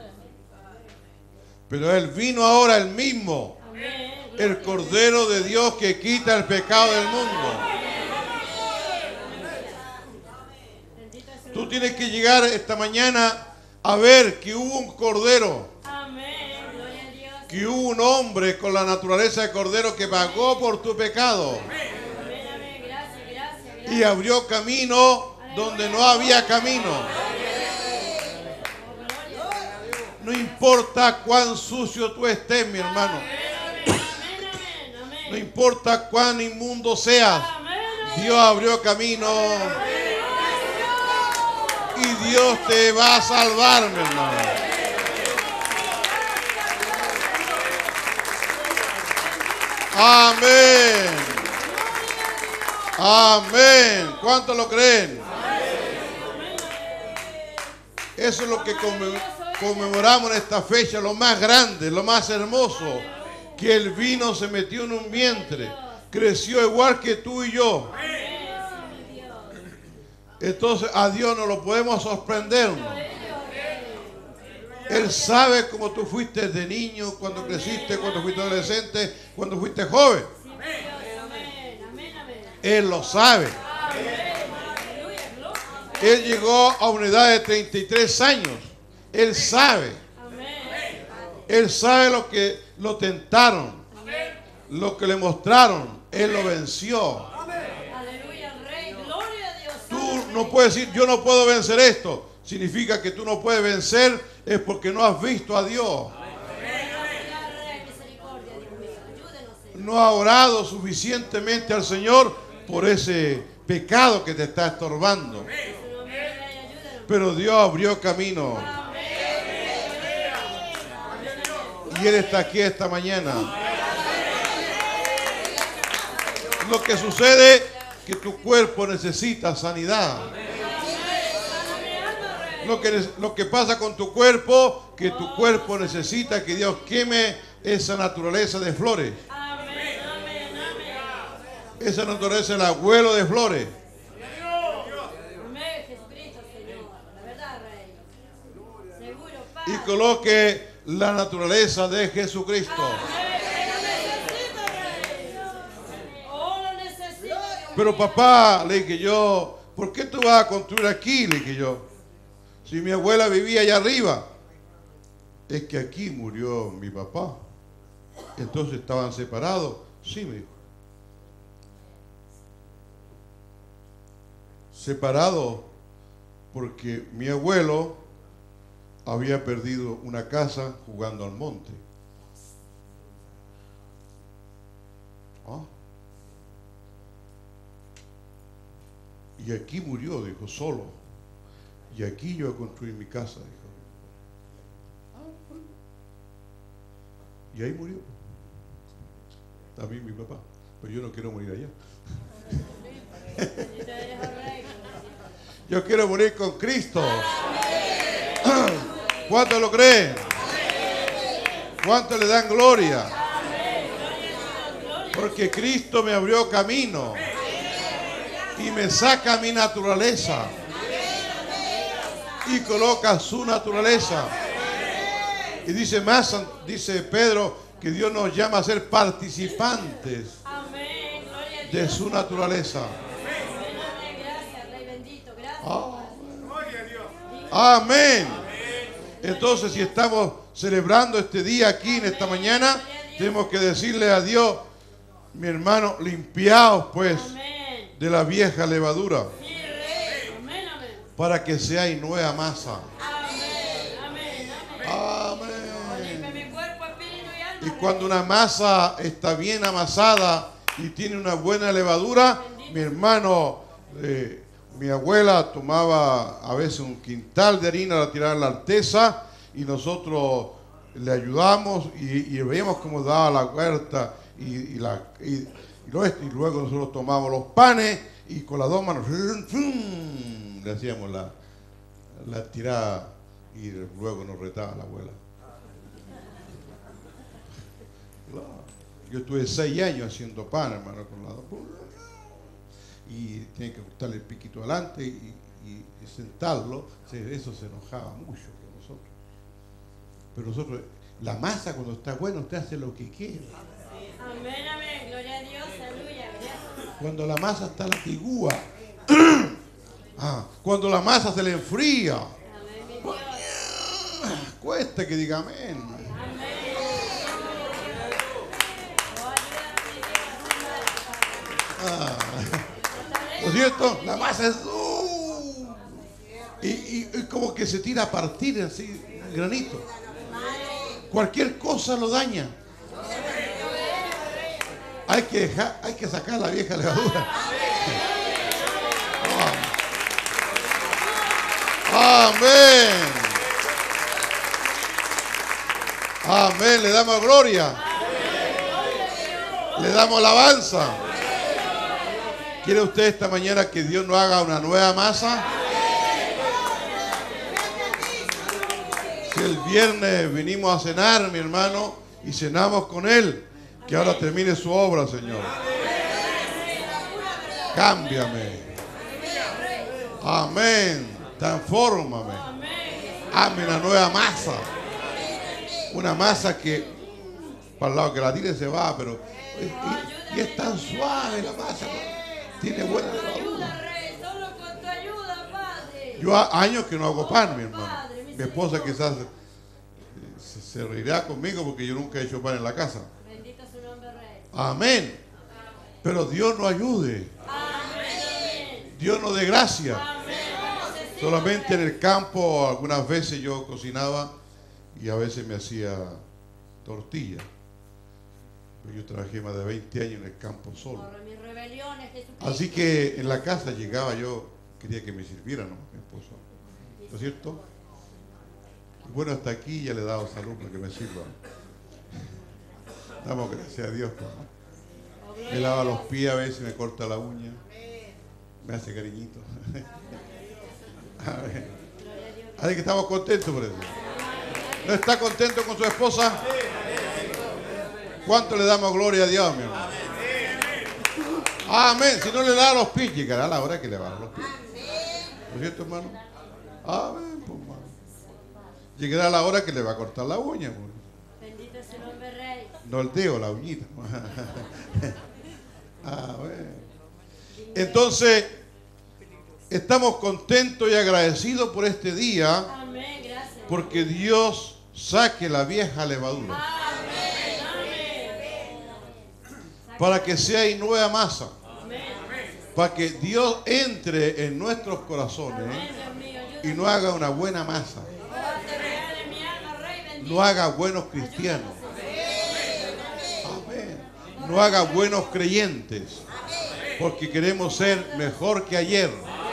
Pero Él vino ahora el mismo, Amén. el Cordero de Dios que quita el pecado del mundo. Bendito es su Tú nombre. tienes que llegar esta mañana a ver que hubo un cordero, Amén. Gloria a Dios. que hubo un hombre con la naturaleza de cordero que pagó por tu pecado Amén, amén. Gracias, gracias, gracias. y abrió camino donde no había camino. Oh, gloria. No importa cuán sucio tú estés, mi hermano. Amén, amén, amén. No importa cuán inmundo seas. Amén, amén. Dios abrió camino y Dios te va a salvar, mi hermano. Amén. Amén. ¿Cuántos lo creen? Eso es lo que conme- conmemoramos en esta fecha, lo más grande, lo más hermoso, que el vino se metió en un vientre, creció igual que tú y yo. Entonces a Dios no lo podemos sorprendernos. Él sabe cómo tú fuiste de niño, cuando creciste, cuando fuiste adolescente, cuando fuiste joven. Amén, amén, amén. Él lo sabe. Aleluya, gloria. Él llegó a una edad de treinta y tres años. Él sabe. Amén. Él sabe lo que lo tentaron, lo que le mostraron. Él lo venció. Aleluya, Rey. Gloria a Dios. Tú no puedes decir, yo no puedo vencer esto. Significa que tú no puedes vencer, es porque no has visto a Dios. Rey, misericordia, Dios mío. Ayúdenos, Señor. No has orado suficientemente al Señor por ese pecado que te está estorbando. En su nombre, Rey, ayúdenos. Pero Dios abrió camino. Y Él está aquí esta mañana. Lo que sucede es que tu cuerpo necesita sanidad. Lo que, lo que pasa con tu cuerpo, que tu cuerpo necesita que Dios queme esa naturaleza de flores. Amén, amén, amén. Esa naturaleza del abuelo de flores. Amén, Jesucristo, Señor. La verdad, Rey. Seguro, Padre. Y coloque la naturaleza de Jesucristo. Necesito, Rey. Oh, lo necesito, Dios Pero mío. papá, le dije yo, ¿por qué tú vas a construir aquí? Le dije yo. Si mi abuela vivía allá arriba. Es que aquí murió mi papá. Entonces estaban separados. Sí, me dijo. Separados porque mi abuelo había perdido una casa jugando al monte. Y aquí murió, dijo, solo. Y aquí yo voy a construir mi casa, dijo. Y ahí murió. También mi papá. Pero yo no quiero morir allá. Yo quiero morir con Cristo. ¿Cuántos lo creen? ¿Cuántos le dan gloria? Porque Cristo me abrió camino y me saca mi naturaleza y coloca su naturaleza. Y dice más, dice Pedro, que Dios nos llama a ser participantes de su naturaleza. Amén. Entonces, si estamos celebrando este día aquí en esta mañana, tenemos que decirle a Dios, mi hermano, limpiaos pues de la vieja levadura para que seáis nueva masa. Amén. Y cuando una masa está bien amasada y tiene una buena levadura, mi hermano, eh, mi abuela tomaba a veces un quintal de harina, la tiraba en la artesa y nosotros le ayudamos y, y veíamos cómo daba la huerta y, y, la, y, y, lo este, y luego nosotros tomamos los panes y con las dos manos le hacíamos la, la tirada y luego nos retaba la abuela. Yo estuve seis años haciendo pan, hermano, con las dos. Y tiene que cortarle el piquito adelante y, y, y sentarlo. Eso se enojaba mucho con nosotros. Pero nosotros, la masa cuando está buena, usted hace lo que quiere. Amén, amén, gloria a Dios, aleluya. Cuando la masa está latigúa, ah, cuando la masa se le enfría, amén, mi Dios. Cuesta que diga amén. Amén. Ah, ¿no es cierto? La masa es uh, y, y, y como que se tira a partir así, granito. Cualquier cosa lo daña. Hay que dejar, hay que sacar la vieja levadura. Oh. Amén. Amén. Le damos gloria. Le damos alabanza. ¿Quiere usted esta mañana que Dios nos haga una nueva masa? Si el viernes vinimos a cenar, mi hermano, y cenamos con Él, que ahora termine su obra, Señor. Cámbiame. Amén. Transfórmame. Hazme una nueva masa. Una masa que, para el lado que la tire se va, pero y, y es tan suave la masa. Tiene buena levadura. Yo ha años que no hago pan, mi hermano. Mi esposa quizás se, se reirá conmigo porque yo nunca he hecho pan en la casa. Bendito su nombre, Rey. Amén. Pero Dios nos ayude. Amén. Dios nos dé gracia. Amén. Solamente en el campo algunas veces yo cocinaba y a veces me hacía tortilla. Yo trabajé más de veinte años en el campo solo. Así que en la casa llegaba yo, quería que me sirvieran, ¿no? Mi esposo. ¿No es cierto? Y bueno, hasta aquí ya le he dado salud para que me sirvan. Damos gracias a Dios. ¿No? Me lava los pies a veces, me corta la uña. Me hace cariñito. A ver. Así que estamos contentos por eso. ¿No está contento con su esposa? ¿Cuánto le damos gloria a Dios, mi hermano? Amén. Si no le lava los pies, llegará la hora que le lava los pies. ¿No es cierto, hermano? Amén, pues, hermano. Llegará la hora que le va a cortar la uña, hermano. Bendito es su nombre, Rey. No el dedo, la uñita. Amén. Entonces, estamos contentos y agradecidos por este día. Amén, gracias. Porque Dios saque la vieja levadura. Amén, amén. Para que sea nueva masa. Amén. Para que Dios entre en nuestros corazones. Amén, Dios mío, ayúdame. Y no haga una buena masa. Oh, te regale mi alma, Rey, bendito. No haga buenos cristianos. Amén. No haga buenos creyentes. Porque queremos ser mejor que ayer.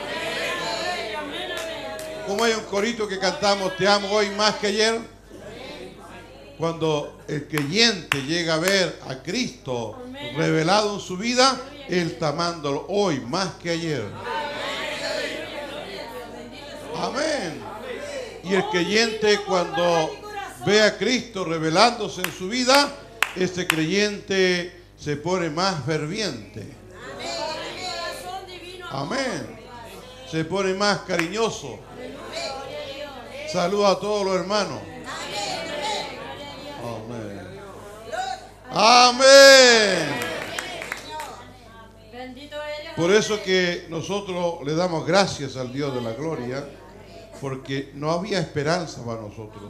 Como hay un corito que cantamos, te amo hoy más que ayer. Cuando el creyente llega a ver a Cristo revelado en su vida, Él está amándolo hoy más que ayer. Amén. Y el creyente cuando ve a Cristo revelándose en su vida, ese creyente se pone más ferviente. Amén. Se pone más cariñoso. Saluda a todos los hermanos. Amén. Amén. Por eso que nosotros le damos gracias al Dios de la gloria, porque no había esperanza para nosotros.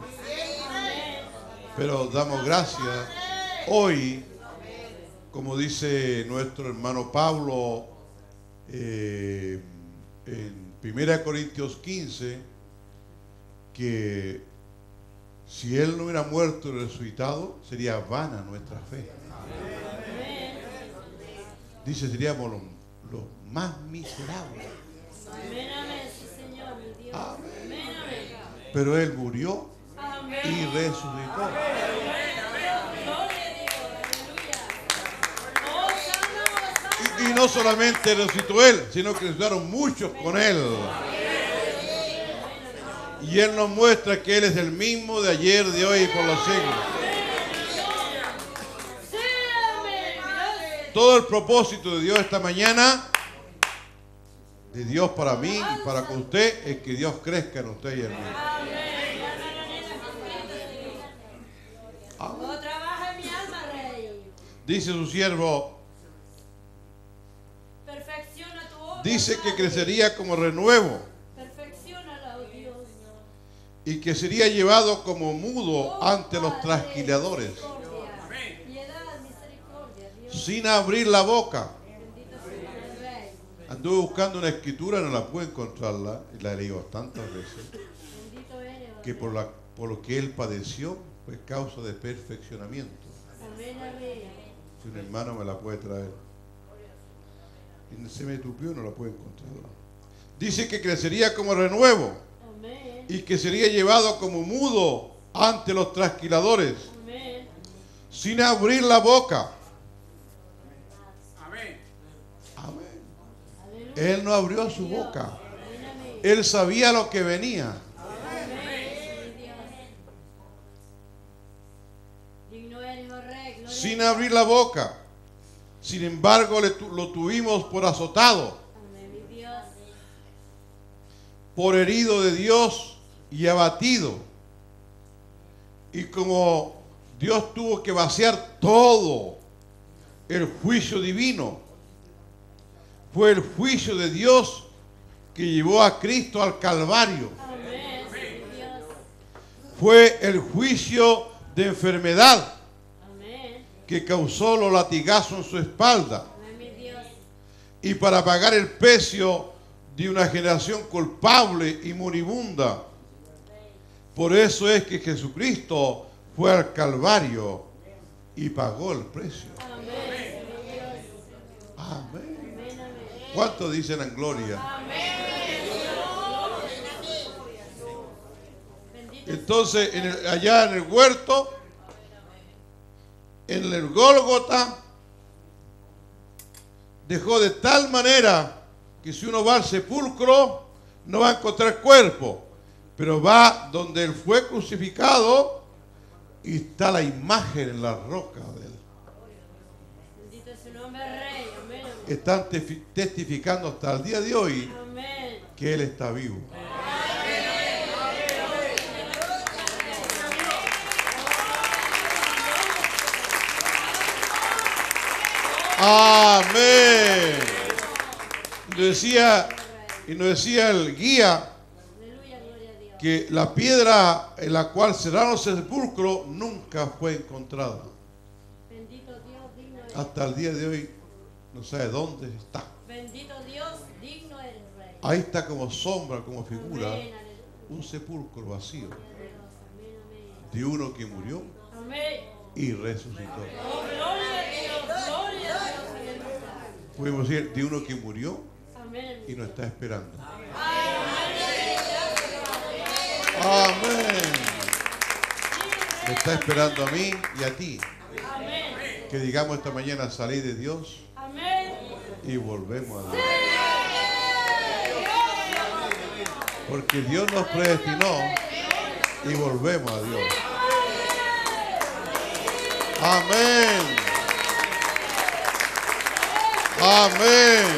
Pero damos gracias hoy, como dice nuestro hermano Pablo eh, en primera Corintios quince, que si Él no hubiera muerto y resucitado, sería vana nuestra fe. Dice, seríamos los, los más miserables. Amén. Pero Él murió y resucitó. Y, y no solamente resucitó Él, sino que resucitaron muchos con Él. Y Él nos muestra que Él es el mismo de ayer, de hoy y por los siglos. Todo el propósito de Dios esta mañana, de Dios para mí y para con usted, es que Dios crezca en usted y en mí. Amén. Dice su siervo, dice que crecería como renuevo y que sería llevado como mudo ante los trasquiladores, sin abrir la boca. Anduve buscando una escritura, no la pude encontrarla, y la he leído tantas veces, que por, la, por lo que Él padeció fue causa de perfeccionamiento. Si un hermano me la puede traer. Y se me tupió, no la puedo encontrar. Dice que crecería como renuevo y que sería llevado como mudo ante los trasquiladores, sin abrir la boca. Él no abrió su boca. Él sabía lo que venía. Sin abrir la boca. Sin embargo, le tu- lo tuvimos por azotado, por herido de Dios y abatido. Y como Dios tuvo que vaciar todo el juicio divino, fue el juicio de Dios que llevó a Cristo al Calvario. Fue el juicio de enfermedad que causó los latigazos en su espalda. Y para pagar el precio de una generación culpable y moribunda. Por eso es que Jesucristo fue al Calvario y pagó el precio. Amén. ¿Cuántos dicen en gloria? Entonces, en el, allá en el huerto, en el Gólgota, dejó de tal manera que si uno va al sepulcro, no va a encontrar cuerpo, pero va donde Él fue crucificado y está la imagen en la roca de Él. Están testificando hasta el día de hoy que Él está vivo. Amén. Nos decía, y nos decía el guía que la piedra en la cual cerraron el sepulcro nunca fue encontrada. Hasta el día de hoy no sabe dónde está. Bendito Dios, digno eres, Rey. Ahí está como sombra, como figura, un sepulcro vacío de uno que murió y resucitó. Podemos decir de uno que murió y nos está esperando. Amén. Me está esperando a mí y a ti. Que digamos esta mañana, salí de Dios y volvemos a Dios. Porque Dios nos predestinó y volvemos a Dios. Amén. Amén.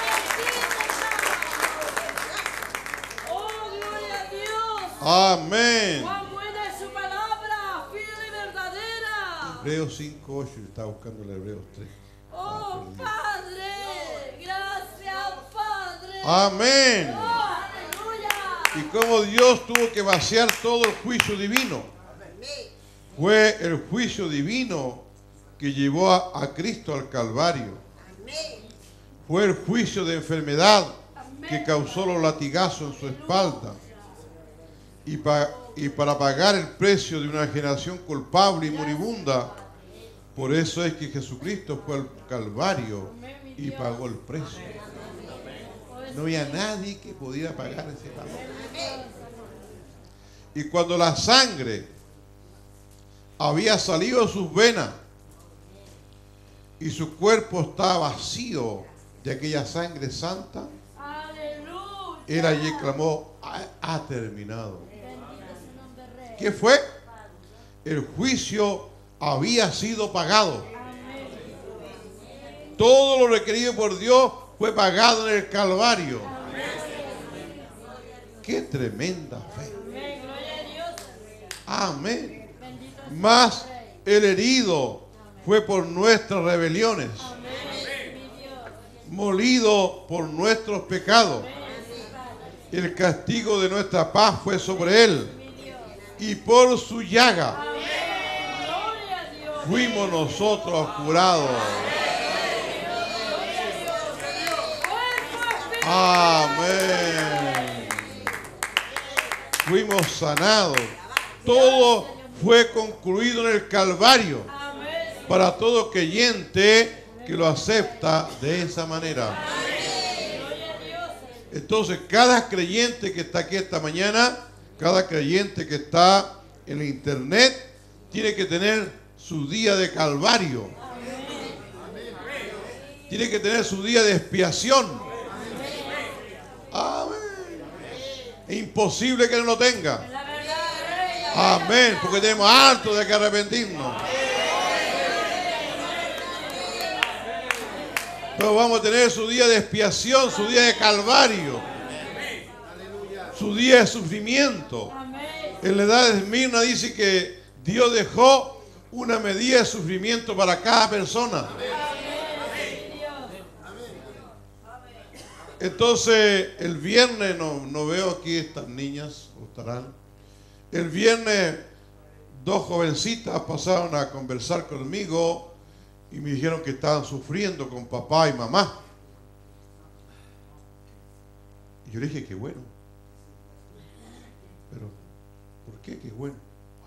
Oh, gloria a Dios. Amén. Cuán buena es su palabra, fiel y verdadera. Hebreos cinco ocho, está buscando el Hebreos tres. Oh, Padre, gracias, Padre. Amén. Oh, aleluya. Y como Dios tuvo que vaciar todo el juicio divino, fue el juicio divino que llevó a, a Cristo al Calvario. Fue el juicio de enfermedad que causó los latigazos en su espalda. Y, pa, y para pagar el precio de una generación culpable y moribunda, por eso es que Jesucristo fue al Calvario y pagó el precio. No había nadie que pudiera pagar ese valor. Y cuando la sangre había salido de sus venas y su cuerpo estaba vacío de aquella sangre santa, Aleluya. él allí clamó, ha, ha terminado. ¿Qué fue? El juicio había sido pagado. Todo lo requerido por Dios fue pagado en el Calvario. ¡Qué tremenda fe! Amén. Mas el herido fue por nuestras rebeliones, molido por nuestros pecados. El castigo de nuestra paz fue sobre él, y por su llaga fuimos nosotros curados. Amén. Fuimos sanados. Todo fue concluido en el Calvario para todo creyente que lo acepta de esa manera. Entonces, cada creyente que está aquí esta mañana, cada creyente que está en el internet, tiene que tener su día de Calvario. Tiene que tener su día de expiación. Amén. Es imposible que no lo tenga. Amén. Porque tenemos harto de que arrepentirnos. Pero vamos a tener su día de expiación, su día de Calvario, su día de sufrimiento. En la edad de Esmirna dice que Dios dejó una medida de sufrimiento para cada persona. Entonces, el viernes, no, no veo aquí estas niñas, ¿o estarán? El viernes, dos jovencitas pasaron a conversar conmigo y me dijeron que estaban sufriendo con papá y mamá. Y yo le dije, qué bueno. Pero, ¿por qué qué bueno?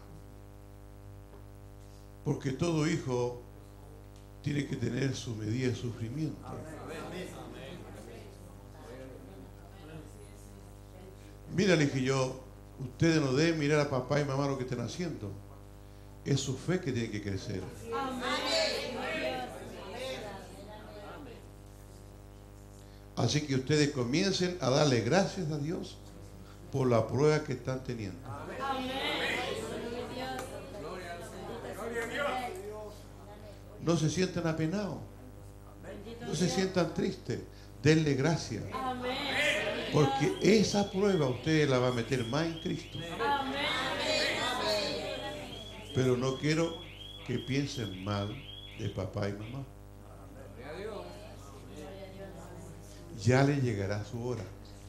Porque todo hijo tiene que tener su medida de sufrimiento. Mira, le dije yo, ustedes no deben mirar a papá y mamá lo que están haciendo. Es su fe que tiene que crecer. Así que ustedes comiencen a darle gracias a Dios por la prueba que están teniendo. No se sientan apenados. No se sientan tristes. Denle gracias. Porque esa prueba usted la va a meter más en Cristo. Pero no quiero que piensen mal de papá y mamá. Ya le llegará su hora.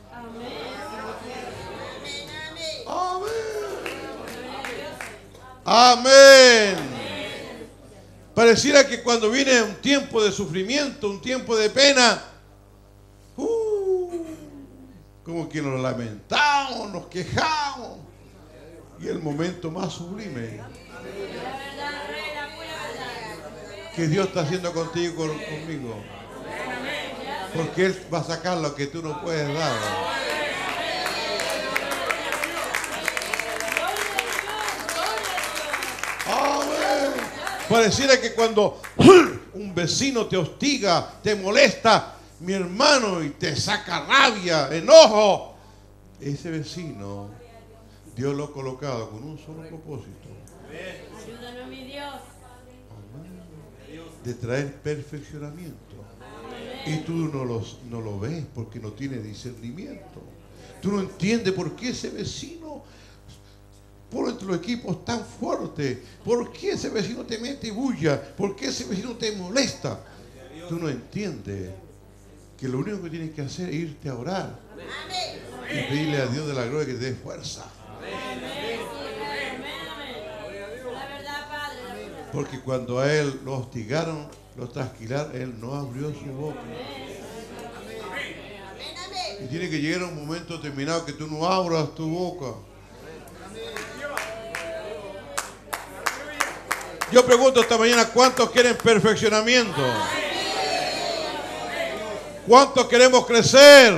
Amén. Amén. Pareciera que cuando viene un tiempo de sufrimiento, un tiempo de pena, uh, como que nos lamentamos, nos quejamos. Y el momento más sublime que Dios está haciendo contigo, con, conmigo. Porque Él va a sacar lo que tú no puedes dar. Pareciera que cuando un vecino te hostiga, te molesta, mi hermano, y te saca rabia, enojo, ese vecino Dios lo ha colocado con un solo propósito. Ayúdanos, mi Dios. De traer perfeccionamiento. Y tú no, los, no lo ves porque no tienes discernimiento. Tú no entiendes por qué ese vecino pone los equipos tan fuertes. ¿Por qué ese vecino te mete bulla? ¿Por qué ese vecino te molesta? Tú no entiendes que lo único que tienes que hacer es irte a orar y pedirle a Dios de la gloria que te dé fuerza. Porque cuando a él lo hostigaron, lo trasquilaron, él no abrió su boca. Y tiene que llegar a un momento determinado que tú no abras tu boca. Yo pregunto esta mañana, ¿cuántos quieren perfeccionamiento? ¿Cuántos queremos crecer?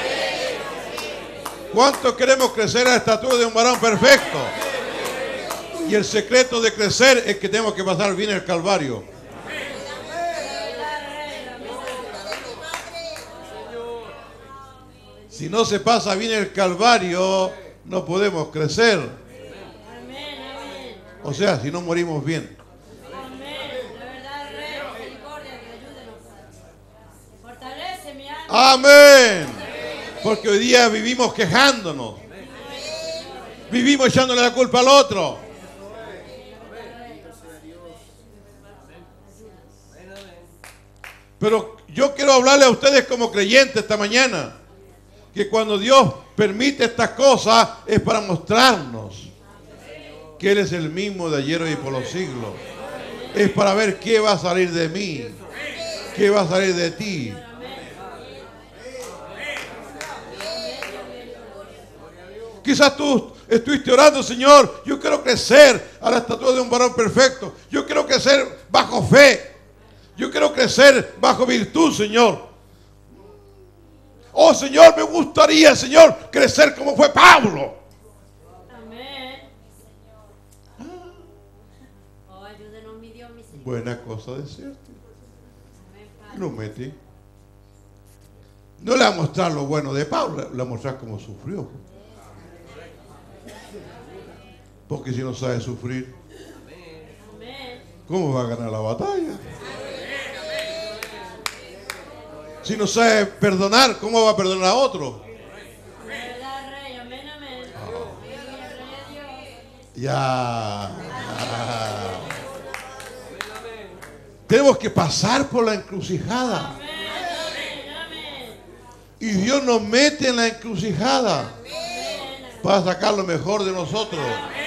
¿Cuántos queremos crecer a la estatura de un varón perfecto? Y el secreto de crecer es que tenemos que pasar bien el Calvario. Si no se pasa bien el Calvario, no podemos crecer. O sea, si no morimos bien. Amén. Porque hoy día vivimos quejándonos. Vivimos echándole la culpa al otro. Pero yo quiero hablarle a ustedes como creyentes esta mañana, que cuando Dios permite estas cosas es para mostrarnos que Él es el mismo de ayer y por los siglos. Es para ver qué va a salir de mí, qué va a salir de ti. Quizás tú estuviste orando, Señor, yo quiero crecer a la estatura de un varón perfecto. Yo quiero crecer bajo fe. Yo quiero crecer bajo virtud, Señor. Oh, Señor, me gustaría, Señor, crecer como fue Pablo. Amén. Oh, ayúdenos, mi Dios, mi Señor. Buena cosa decirte. Lo metí. No le va a mostrar lo bueno de Pablo, le va a mostrar cómo sufrió. Porque si no sabe sufrir, ¿cómo va a ganar la batalla? Si no sabe perdonar, ¿cómo va a perdonar a otro? Ya. ya. Tenemos que pasar por la encrucijada. Y Dios nos mete en la encrucijada para sacar lo mejor de nosotros.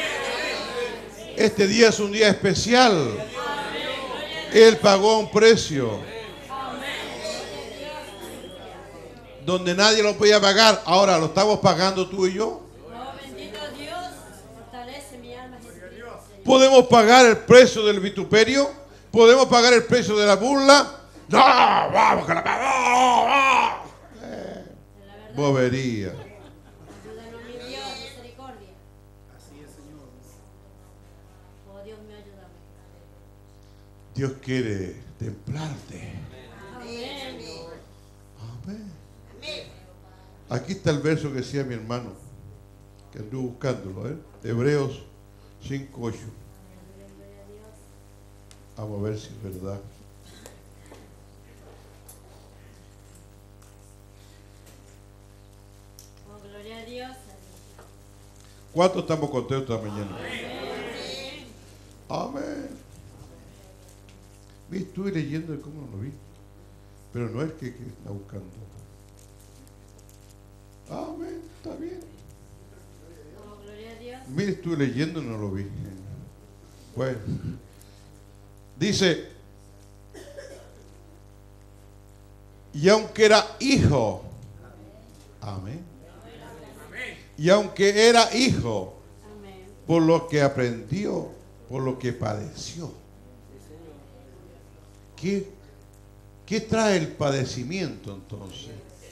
Este día es un día especial. Él pagó un precio donde nadie lo podía pagar. Ahora lo estamos pagando tú y yo. ¿Podemos pagar el precio del vituperio? ¿Podemos pagar el precio de la burla? No, vamos que la pagamos. Eh, bobería. Dios quiere templarte. Amén. Amén. Aquí está el verso que decía mi hermano, que anduvo buscándolo, ¿eh? Hebreos cinco ocho. Vamos a ver si es verdad. Oh, gloria a Dios. ¿Cuántos estamos contentos esta mañana? Amén. Amén. Vi, estuve leyendo cómo no lo vi, pero no es que, que está buscando. Amén, está bien. Oh, gloria a Dios. Mire, estuve leyendo y no lo vi. Bueno, dice, y aunque era hijo, amén, y aunque era hijo, Amén. por lo que aprendió, por lo que padeció. ¿Qué, ¿Qué trae el padecimiento entonces?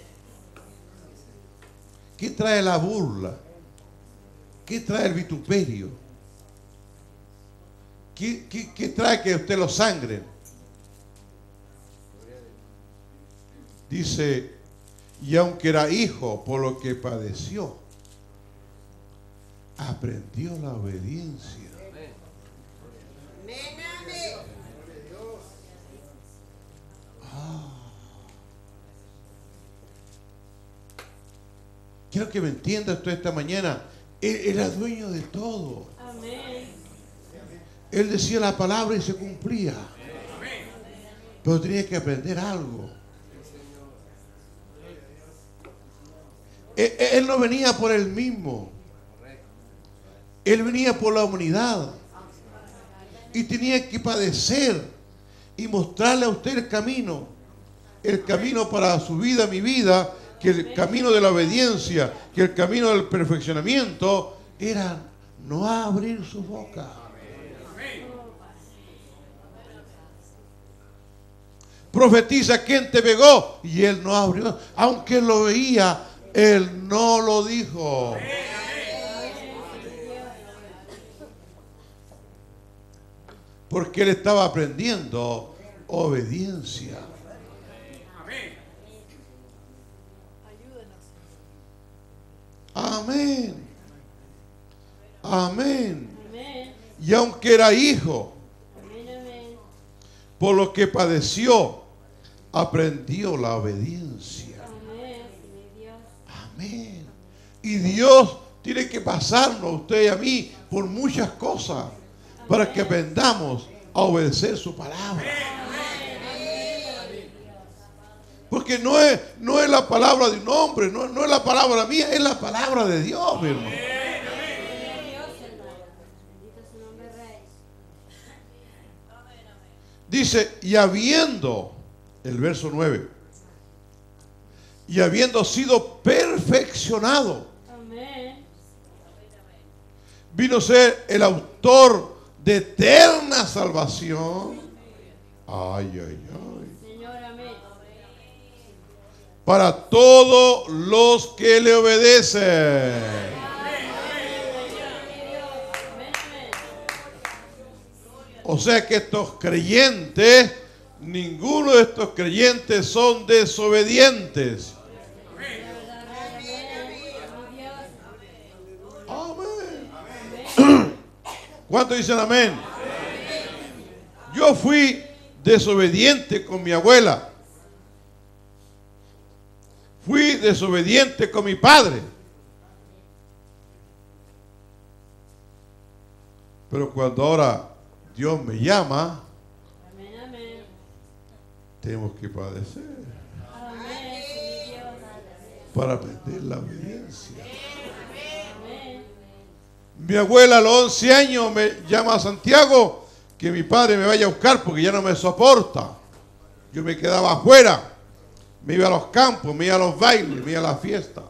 ¿Qué trae la burla? ¿Qué trae el vituperio? ¿qué, qué, qué trae que usted lo sangre? Dice, y aunque era hijo, por lo que padeció, aprendió la obediencia. Ah. Quiero que me entienda usted esta mañana. Él era dueño de todo. Amén. Él decía la palabra y se cumplía. Pero tenía que aprender algo. Él, él no venía por él mismo. Él venía por la humanidad. Y tenía que padecer y mostrarle a usted el camino. El camino para su vida, mi vida, que el camino de la obediencia, que el camino del perfeccionamiento era no abrir su boca. Profetiza, ¿quién te pegó? Y él no abrió. Aunque él lo veía, él no lo dijo. Porque él estaba aprendiendo obediencia. Amén. Amén. Amén. Y aunque era hijo, Amén, amén. por lo que padeció, aprendió la obediencia. Amén, mi Dios. Amén. Y Dios tiene que pasarnos, a usted y a mí, por muchas cosas, para que aprendamos a obedecer su palabra. Porque no es, no es la palabra de un hombre, no, no es la palabra mía, es la palabra de Dios, mi hermano. Dice, y habiendo, el verso nueve, y habiendo sido perfeccionado, Amén. vino a ser el autor de eterna salvación. Ay, ay, ay. Señor, amén. Para todos los que le obedecen. O sea que estos creyentes, ninguno de estos creyentes son desobedientes. Amén. ¿Cuántos dicen amén? Yo fui desobediente con mi abuela. Fui desobediente con mi padre. Pero cuando ahora Dios me llama, Amén, amén. tenemos que padecer Amén, mi Dios. para aprender la obediencia. Amén. Mi abuela a los once años me llama a Santiago que mi padre me vaya a buscar porque ya no me soporta. Yo me quedaba afuera. Me iba a los campos, me iba a los bailes, me iba a la fiesta.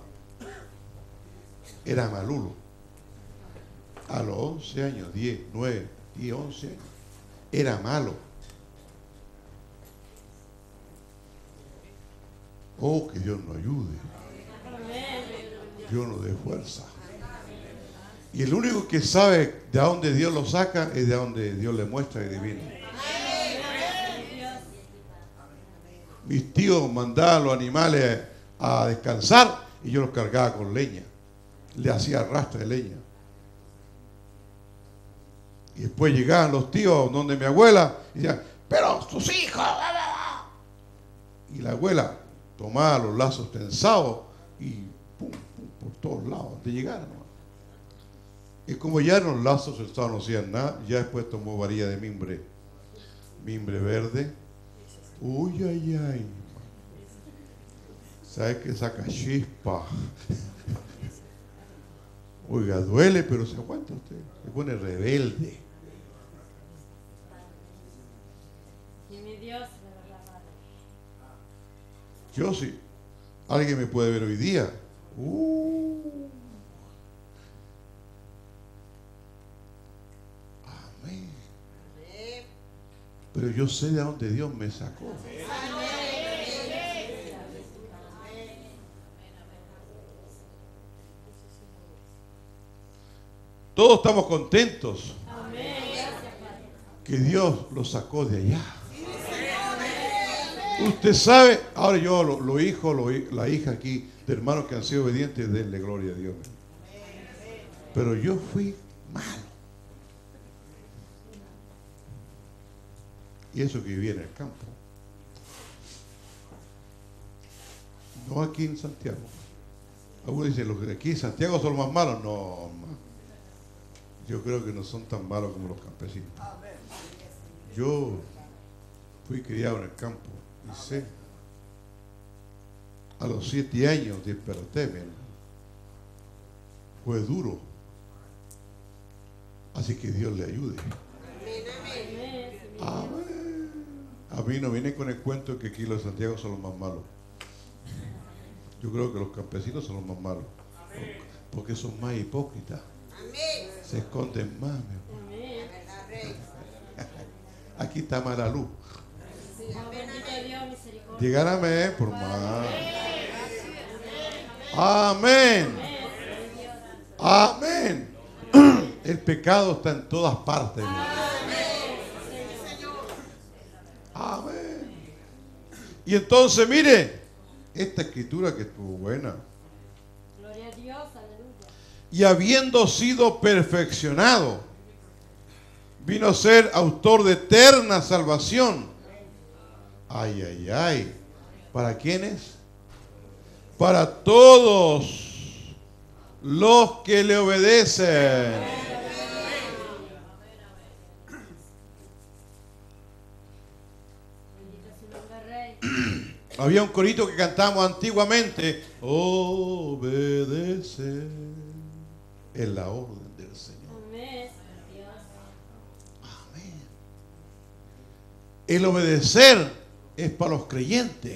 Era malulo. A los once años, diez, nueve, diez, once años. Era malo. Oh, que Dios nos ayude. Dios nos dé fuerza. Y el único que sabe de dónde Dios lo saca es de donde Dios le muestra que viene. Mis tíos mandaban los animales a descansar y yo los cargaba con leña. Le hacía arrastre de leña. Y después llegaban los tíos donde mi abuela y decían, pero tus hijos. Bla, bla, bla. Y la abuela tomaba los lazos tensados y pum, pum, por todos lados, antes de llegar, ¿no? Y como ya los lazos tensados no hacían nada, ya después tomó varilla de mimbre, mimbre verde. Uy, ay, ay. ¿Sabe que saca chispa? Oiga, duele, pero se aguanta usted. Se pone rebelde. Y mi Dios, de verdad, Padre. Yo sí. Alguien me puede ver hoy día. Uh. Amén. Pero yo sé de dónde Dios me sacó. Todos estamos contentos. Amén. Gracias, Padre. que Dios lo sacó de allá. Usted sabe, ahora yo, los lo hijos, lo, la hija aquí, de hermanos que han sido obedientes, denle gloria a Dios. Pero yo fui malo. Y eso que vivía en el campo. No aquí en Santiago. Algunos dicen, los que aquí en Santiago son los más malos. No, hermano. Yo creo que no son tan malos como los campesinos. Yo fui criado en el campo y sé. A los siete años desperté, mi hermano. Fue duro. Así que Dios le ayude. Amén. A mí no viene con el cuento que aquí los de Santiago son los más malos. Yo creo que los campesinos son los más malos. Porque son más hipócritas. Se esconden más, mi hermano. Aquí está mala luz. Llegarame por más. Amén. Amén. El pecado está en todas partes. Amén. Y entonces, mire, esta escritura que estuvo buena. Gloria a Dios, aleluya. Y habiendo sido perfeccionado, vino a ser autor de eterna salvación. Ay, ay, ay. ¿Para quiénes? Para todos los que le obedecen. Había un corito que cantamos antiguamente. Obedecer en la orden del Señor. Amén. El obedecer es para los creyentes.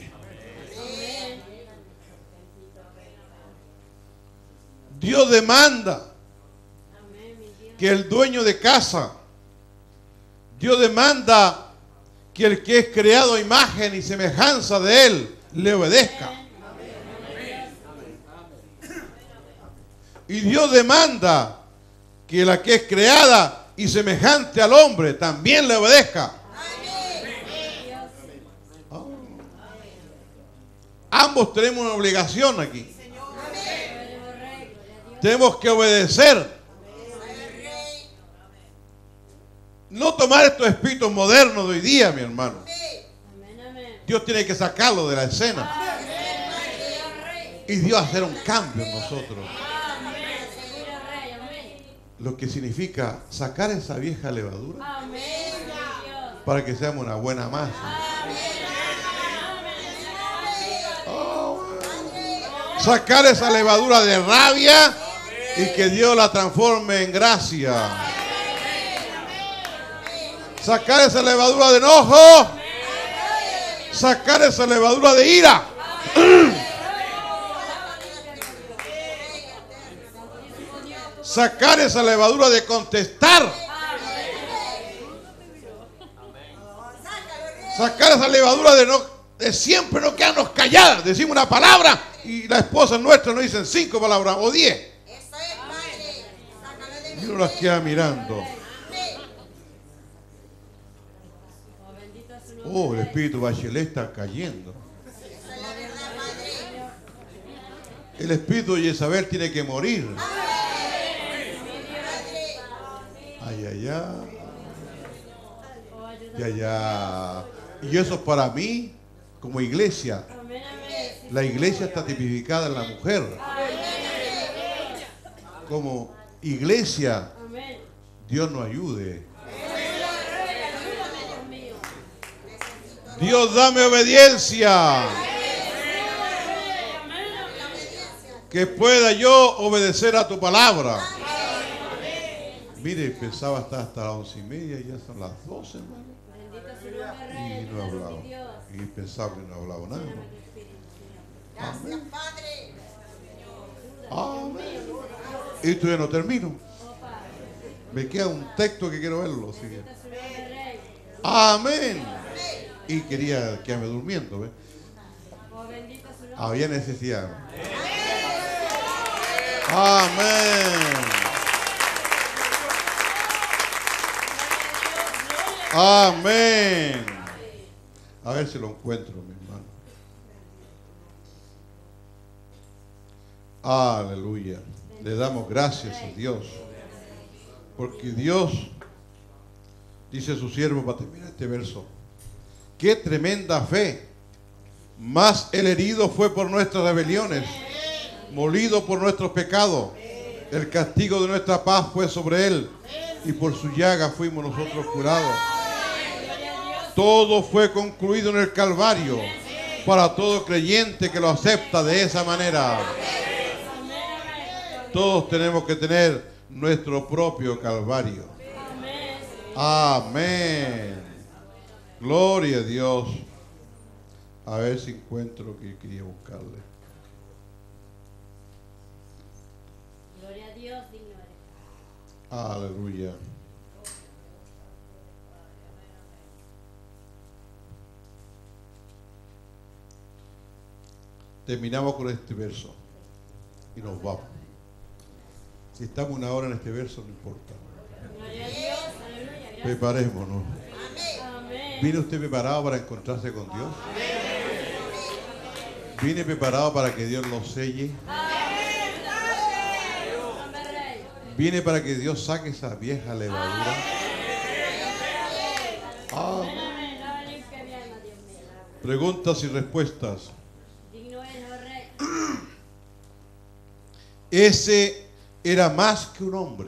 Dios demanda que el dueño de casa, Dios demanda que el que es creado a imagen y semejanza de Él le obedezca. Y Dios demanda que la que es creada y semejante al hombre también le obedezca. Oh. Ambos tenemos una obligación aquí. Tenemos que obedecer. No tomar estos espíritus modernos de hoy día, mi hermano. Dios tiene que sacarlo de la escena. Y Dios hacer un cambio en nosotros. Lo que significa sacar esa vieja levadura para que seamos una buena masa. Oh. Sacar esa levadura de rabia y que Dios la transforme en gracia. Sacar esa levadura de enojo. Sacar esa levadura de ira. Sacar esa levadura de contestar. Sacar esa levadura de, no, de siempre no quedarnos calladas. Decimos una palabra y la esposa nuestra nos dicen cinco palabras o diez. Y uno las queda mirando. Oh, el espíritu Bachelet está cayendo. El espíritu de Jezabel tiene que morir. Ay, ay, ay. Ya, ya. Y eso es para mí, como iglesia. La iglesia está tipificada en la mujer. Como iglesia, Dios nos ayude. Dios, dame obediencia. Que pueda yo obedecer a tu palabra. Mire, pensaba estar hasta las once y media y ya son las doce, hermano. Y no he hablado. Y pensaba que no he hablado nada. Amén. Amén. Y todavía no termino. Me queda un texto que quiero verlo. Así que. Amén. Y quería quedarme durmiendo. ¿Ve? Había necesidad. Amén. Amén. A ver si lo encuentro, mi hermano. Aleluya. Le damos gracias a Dios. Porque Dios, dice su siervo, para terminar este verso, qué tremenda fe. Mas el herido fue por nuestras rebeliones, molido por nuestros pecados. El castigo de nuestra paz fue sobre él, y por su llaga fuimos nosotros curados. Todo fue concluido en el Calvario para todo creyente que lo acepta de esa manera. Todos tenemos que tener nuestro propio Calvario. Amén. Gloria a Dios. A ver si encuentro lo que quería buscarle. Gloria a Dios, digno eres. Aleluya. Terminamos con este verso y nos vamos. Si estamos una hora en este verso, no importa. Gloria a Dios, aleluya. Preparémonos. Amén. ¿Viene usted preparado para encontrarse con Dios? ¿Viene preparado para que Dios lo selle? ¿Viene para que Dios saque esa vieja levadura? Ah. Preguntas y respuestas. Ese era más que un hombre.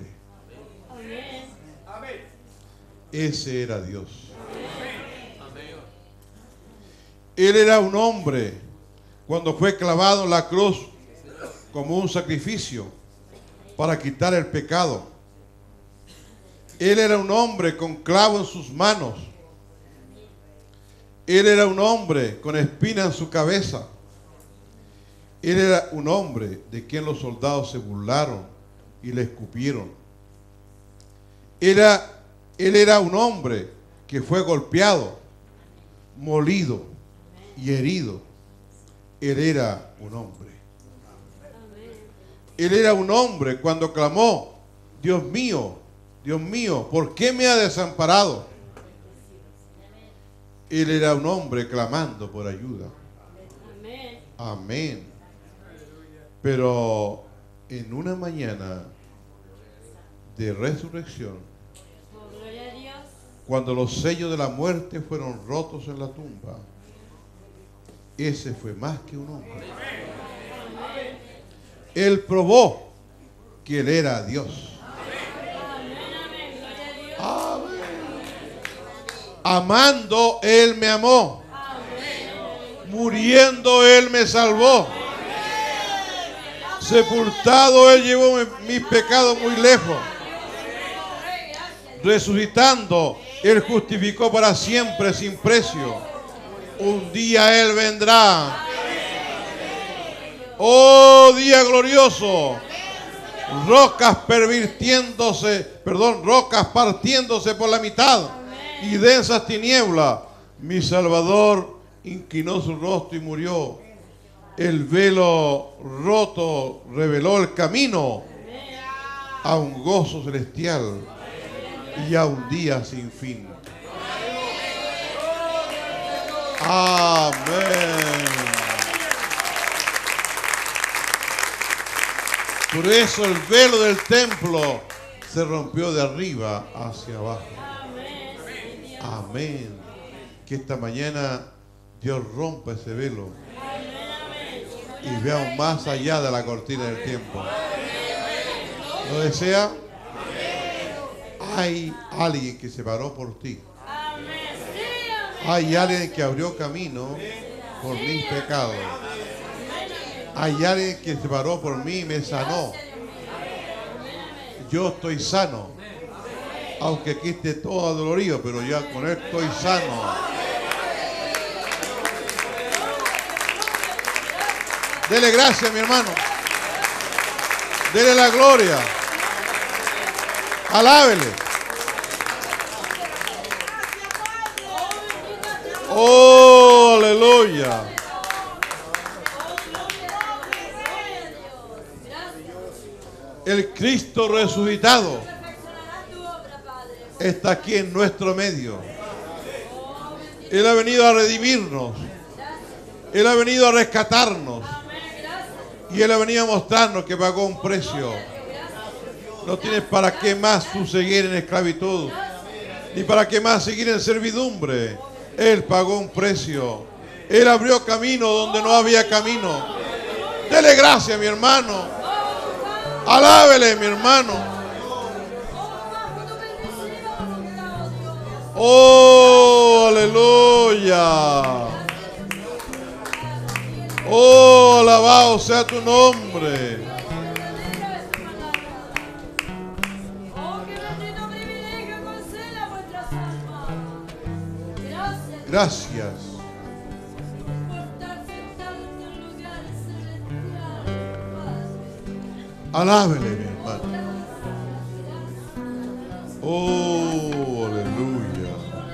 Ese era Dios. Él era un hombre cuando fue clavado en la cruz como un sacrificio para quitar el pecado. Él era un hombre con clavo en sus manos. Él era un hombre con espina en su cabeza. Él era un hombre de quien los soldados se burlaron y le escupieron. Era, él era un hombre que fue golpeado, molido y herido. Él era un hombre. Él era un hombre cuando clamó, Dios mío, Dios mío, ¿por qué me ha desamparado? Él era un hombre clamando por ayuda. Amén. Pero en una mañana de resurrección, cuando los sellos de la muerte fueron rotos en la tumba, ese fue más que un hombre. Él probó que él era Dios. Amén. Amando, él me amó. Muriendo, él me salvó. Sepultado, él llevó mis pecados muy lejos. Resucitando, él justificó para siempre sin precio. Un día él vendrá. Oh, día glorioso. Rocas pervirtiéndose, perdón, rocas partiéndose por la mitad y densas tinieblas. Mi Salvador inclinó su rostro y murió. El velo roto reveló el camino a un gozo celestial y a un día sin fin. Amén. Por eso el velo del templo se rompió de arriba hacia abajo. Amén. Que esta mañana Dios rompa ese velo y veamos más allá de la cortina del tiempo. ¿Lo desea? Hay alguien que se paró por ti. Hay alguien que abrió camino por mis pecados. Hay alguien que se paró por mí y me sanó. Yo estoy sano. Aunque aquí esté todo adolorido, pero ya con él estoy sano. Dele gracias, mi hermano. Dele la gloria. Alábele. Oh, aleluya. El Cristo resucitado está aquí en nuestro medio. Él ha venido a redimirnos. Él ha venido a rescatarnos. Y Él ha venido a mostrarnos que pagó un precio. No tienes para qué más tú seguir en esclavitud, ni para qué más seguir en servidumbre. Él pagó un precio. Él abrió camino donde no había camino. Dele gracias, mi hermano. Alábele, mi hermano. Oh, aleluya. Oh, alabado sea tu nombre. Gracias. Alábele, mi hermano. Oh, aleluya.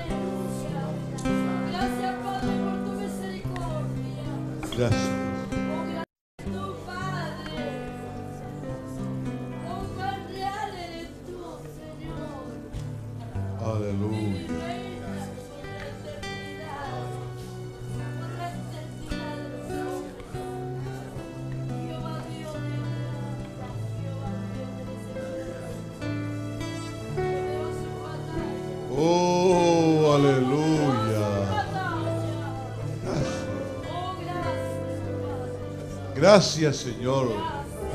Gracias, Padre, por tu misericordia. Gracias. Tu Padre. Oh, cuán real eres tú, Señor. Aleluya. Reinas por la eternidad. Por la eternidad de los hombres. Jehová Dios de verdad. Jehová Dios de misericordia. Poderoso en batalla. Oh, aleluya. Gracias. Oh, gracias, Padre. Gracias, Señor. Gracias,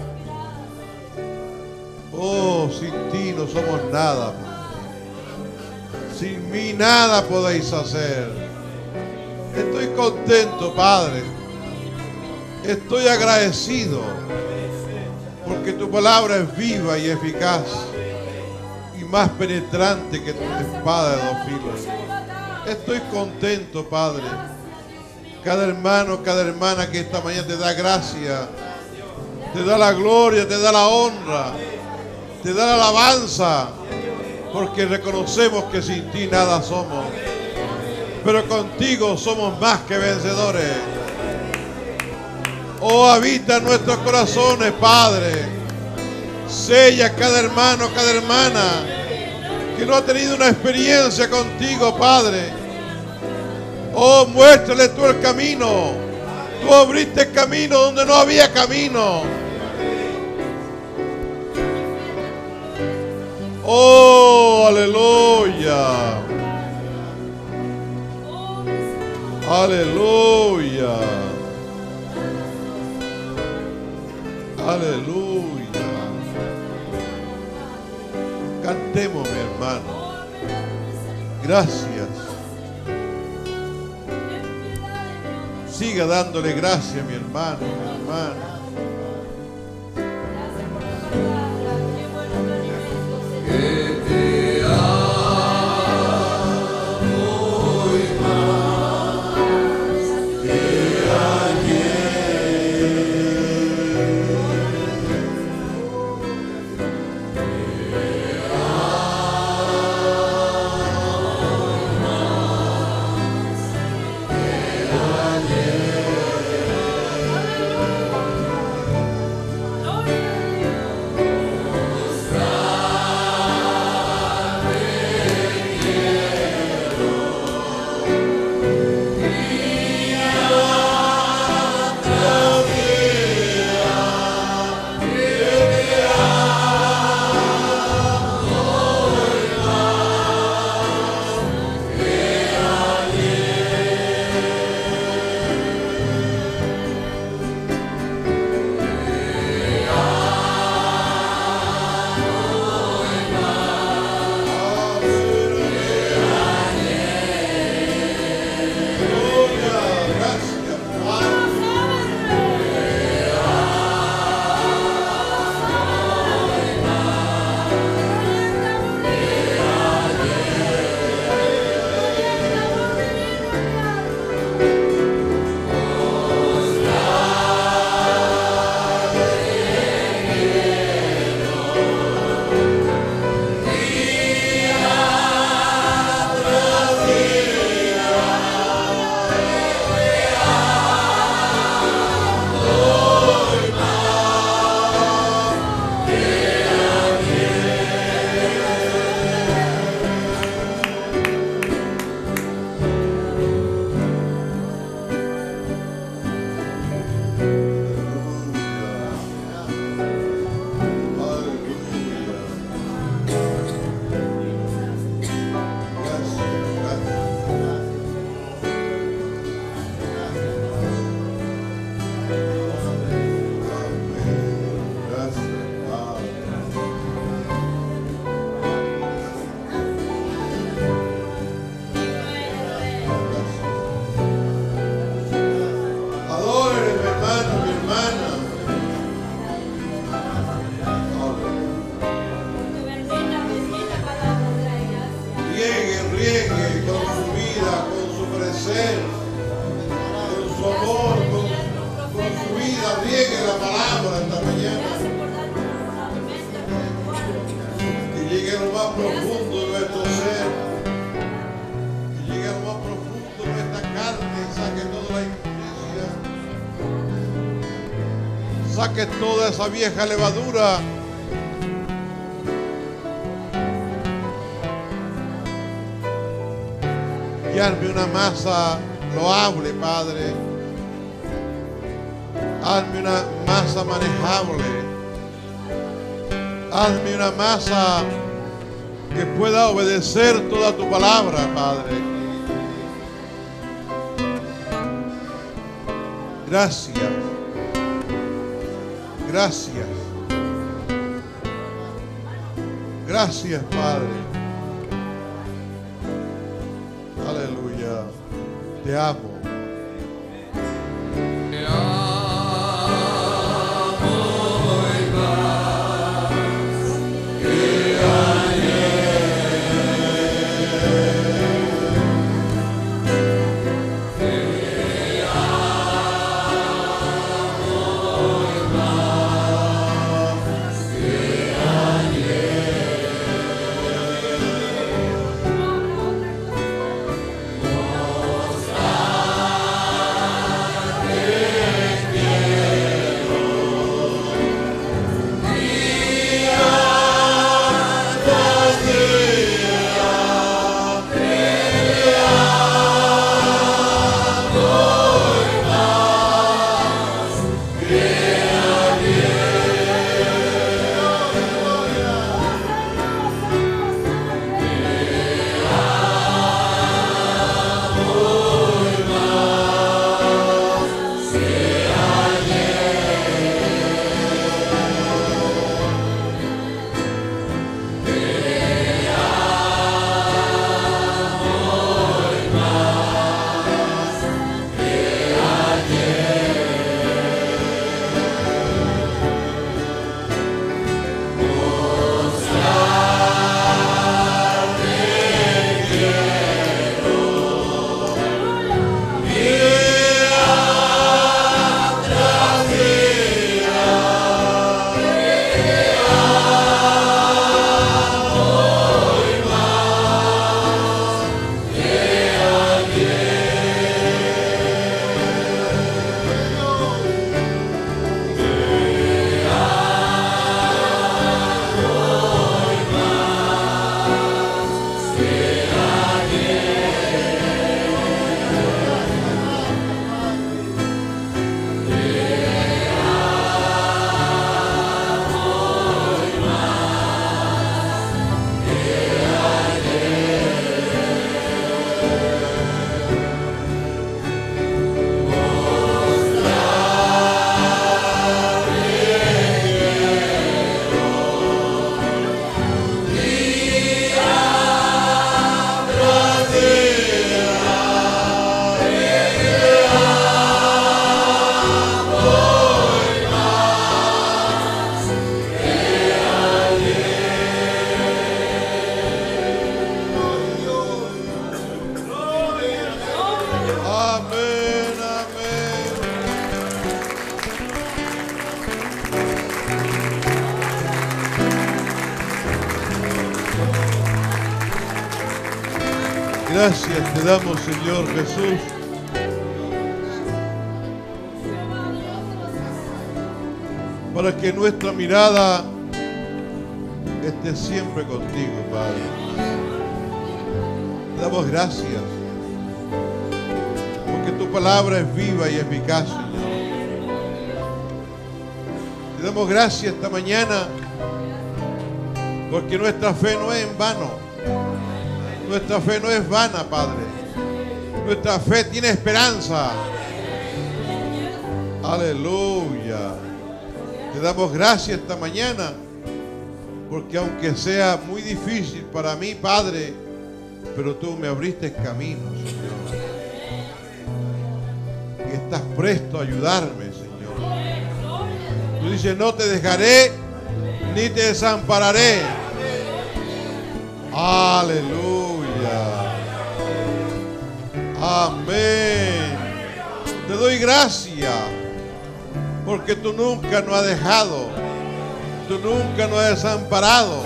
gracias. Oh, sin ti no somos nada. Sin mí nada podéis hacer. Estoy contento, Padre. Estoy agradecido porque tu palabra es viva y eficaz y más penetrante que tu espada de dos filos. Estoy contento, Padre. Cada hermano, cada hermana que esta mañana te da gracia, te da la gloria, te da la honra, te da la alabanza, porque reconocemos que sin ti nada somos, pero contigo somos más que vencedores. Oh, habita en nuestros corazones, Padre. Sella cada hermano, cada hermana que no ha tenido una experiencia contigo, Padre. Oh, muéstrale tú el camino. Tú abriste camino donde no había camino. Oh, aleluya. Aleluya. Aleluya. Cantemos, mi hermano. Gracias. Siga dándole gracias, mi hermano, mi hermana. Gracias por la palabra. Qué bueno tu alimento, Señor. Que te amo hoy más que ayer. obedecer con su amor, con, con su vida. Riegue la palabra esta mañana. Que llegue a lo más profundo de nuestro ser. Que llegue a lo más profundo de nuestra carne y saque toda la injusticia. Saque toda esa vieja levadura. Y hazme una masa loable, Padre. Hazme una masa manejable. Hazme una masa que pueda obedecer toda tu palabra, Padre. Gracias. Gracias. Gracias, Padre. Aleluya. Te amo. Te amo y más que ayer. Te amo y más que ayer. Gracias te damos, Señor Jesús. Para que nuestra mirada esté siempre contigo, Padre. Te damos gracias. Porque tu palabra es viva y eficaz, Señor. Te damos gracias esta mañana. Porque nuestra fe no es en vano. Nuestra fe no es vana, Padre. Nuestra fe tiene esperanza. Aleluya. Te damos gracias esta mañana. Porque aunque sea muy difícil para mí, Padre, pero tú me abriste camino, Señor. Y estás presto a ayudarme, Señor. Tú dices, no te dejaré ni te desampararé. Aleluya. Amén. Te doy gracias porque tú nunca nos has dejado, tú nunca nos has desamparado.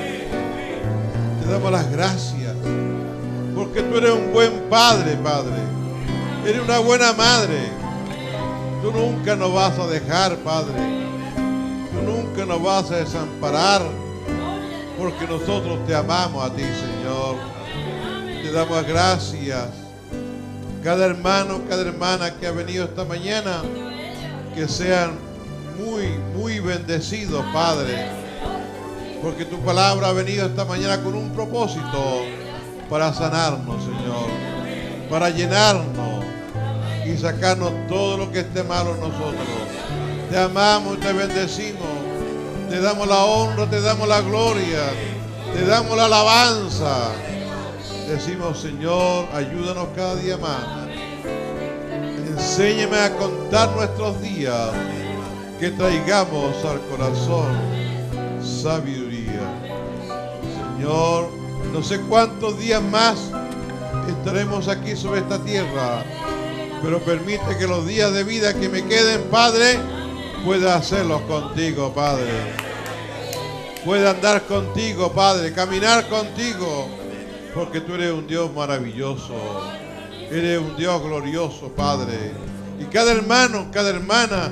Te damos las gracias porque tú eres un buen padre, Padre. Eres una buena madre. Tú nunca nos vas a dejar, Padre. Tú nunca nos vas a desamparar porque nosotros te amamos a ti, Señor. Te damos gracias. Cada hermano, cada hermana que ha venido esta mañana, que sean muy, muy bendecidos, Padre. Porque tu palabra ha venido esta mañana con un propósito para sanarnos, Señor. Para llenarnos y sacarnos todo lo que esté malo en nosotros. Te amamos y te bendecimos. Te damos la honra, te damos la gloria, te damos la alabanza. Decimos, Señor, ayúdanos cada día más. Enséñame a contar nuestros días, que traigamos al corazón sabiduría. Señor, no sé cuántos días más estaremos aquí sobre esta tierra, pero permite que los días de vida que me queden, Padre, pueda hacerlos contigo, Padre. Pueda andar contigo, Padre, caminar contigo, porque tú eres un Dios maravilloso, eres un Dios glorioso, Padre. Y cada hermano, cada hermana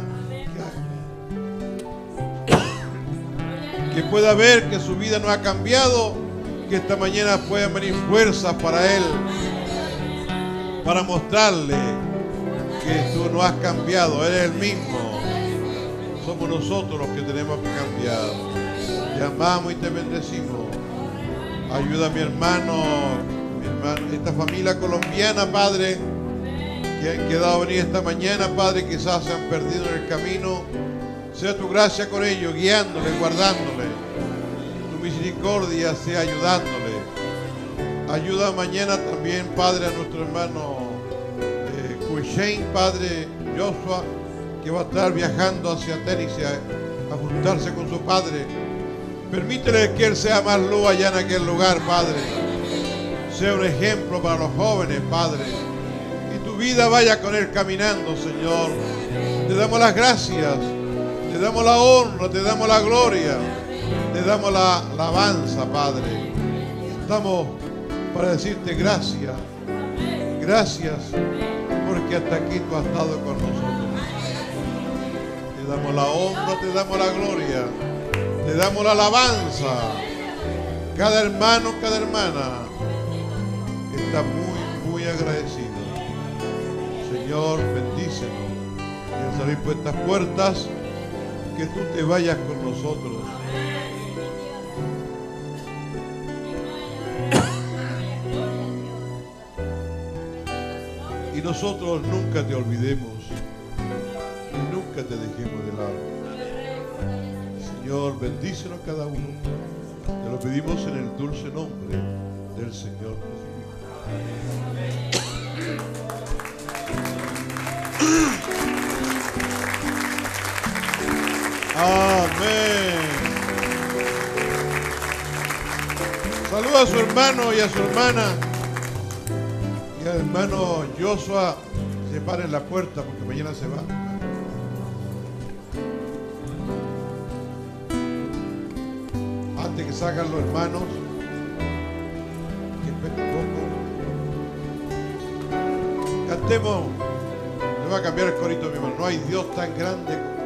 que pueda ver que su vida no ha cambiado, que esta mañana puedan venir fuerzas para él, para mostrarle que tú no has cambiado, eres el mismo. Somos nosotros los que tenemos que cambiar. Te amamos y te bendecimos. Ayuda a mi hermano, mi hermano, esta familia colombiana, Padre, que han quedado a venir esta mañana, Padre, quizás se han perdido en el camino. Sea tu gracia con ellos, guiándole, guardándole. Tu misericordia sea ayudándole. Ayuda mañana también, Padre, a nuestro hermano eh, Cuishane, Padre Joshua, que va a estar viajando hacia Tennessee a, a juntarse con su padre. Permítele que él sea más luz allá en aquel lugar, Padre. Sea un ejemplo para los jóvenes, Padre. Y tu vida vaya con él caminando, Señor. Te damos las gracias, te damos la honra, te damos la gloria, te damos la alabanza, Padre. Estamos para decirte gracias. Gracias porque hasta aquí tú has estado con nosotros. Te damos la honra, te damos la gloria, te damos la alabanza. Cada hermano, cada hermana está muy, muy agradecido. Señor, bendícenos. Y al salir por estas puertas, que tú te vayas con nosotros. Y nosotros nunca te olvidemos y nunca te dejemos de lado. Señor, bendícenos cada uno. Te lo pedimos en el dulce nombre del Señor Jesús. Amén. Saluda a su hermano y a su hermana. Y al hermano Joshua, se para en la puerta porque mañana se va. Antes que salgan los hermanos, que esperen un poco. Cantemos. Le va a cambiar el corito, mi hermano. No hay Dios tan grande como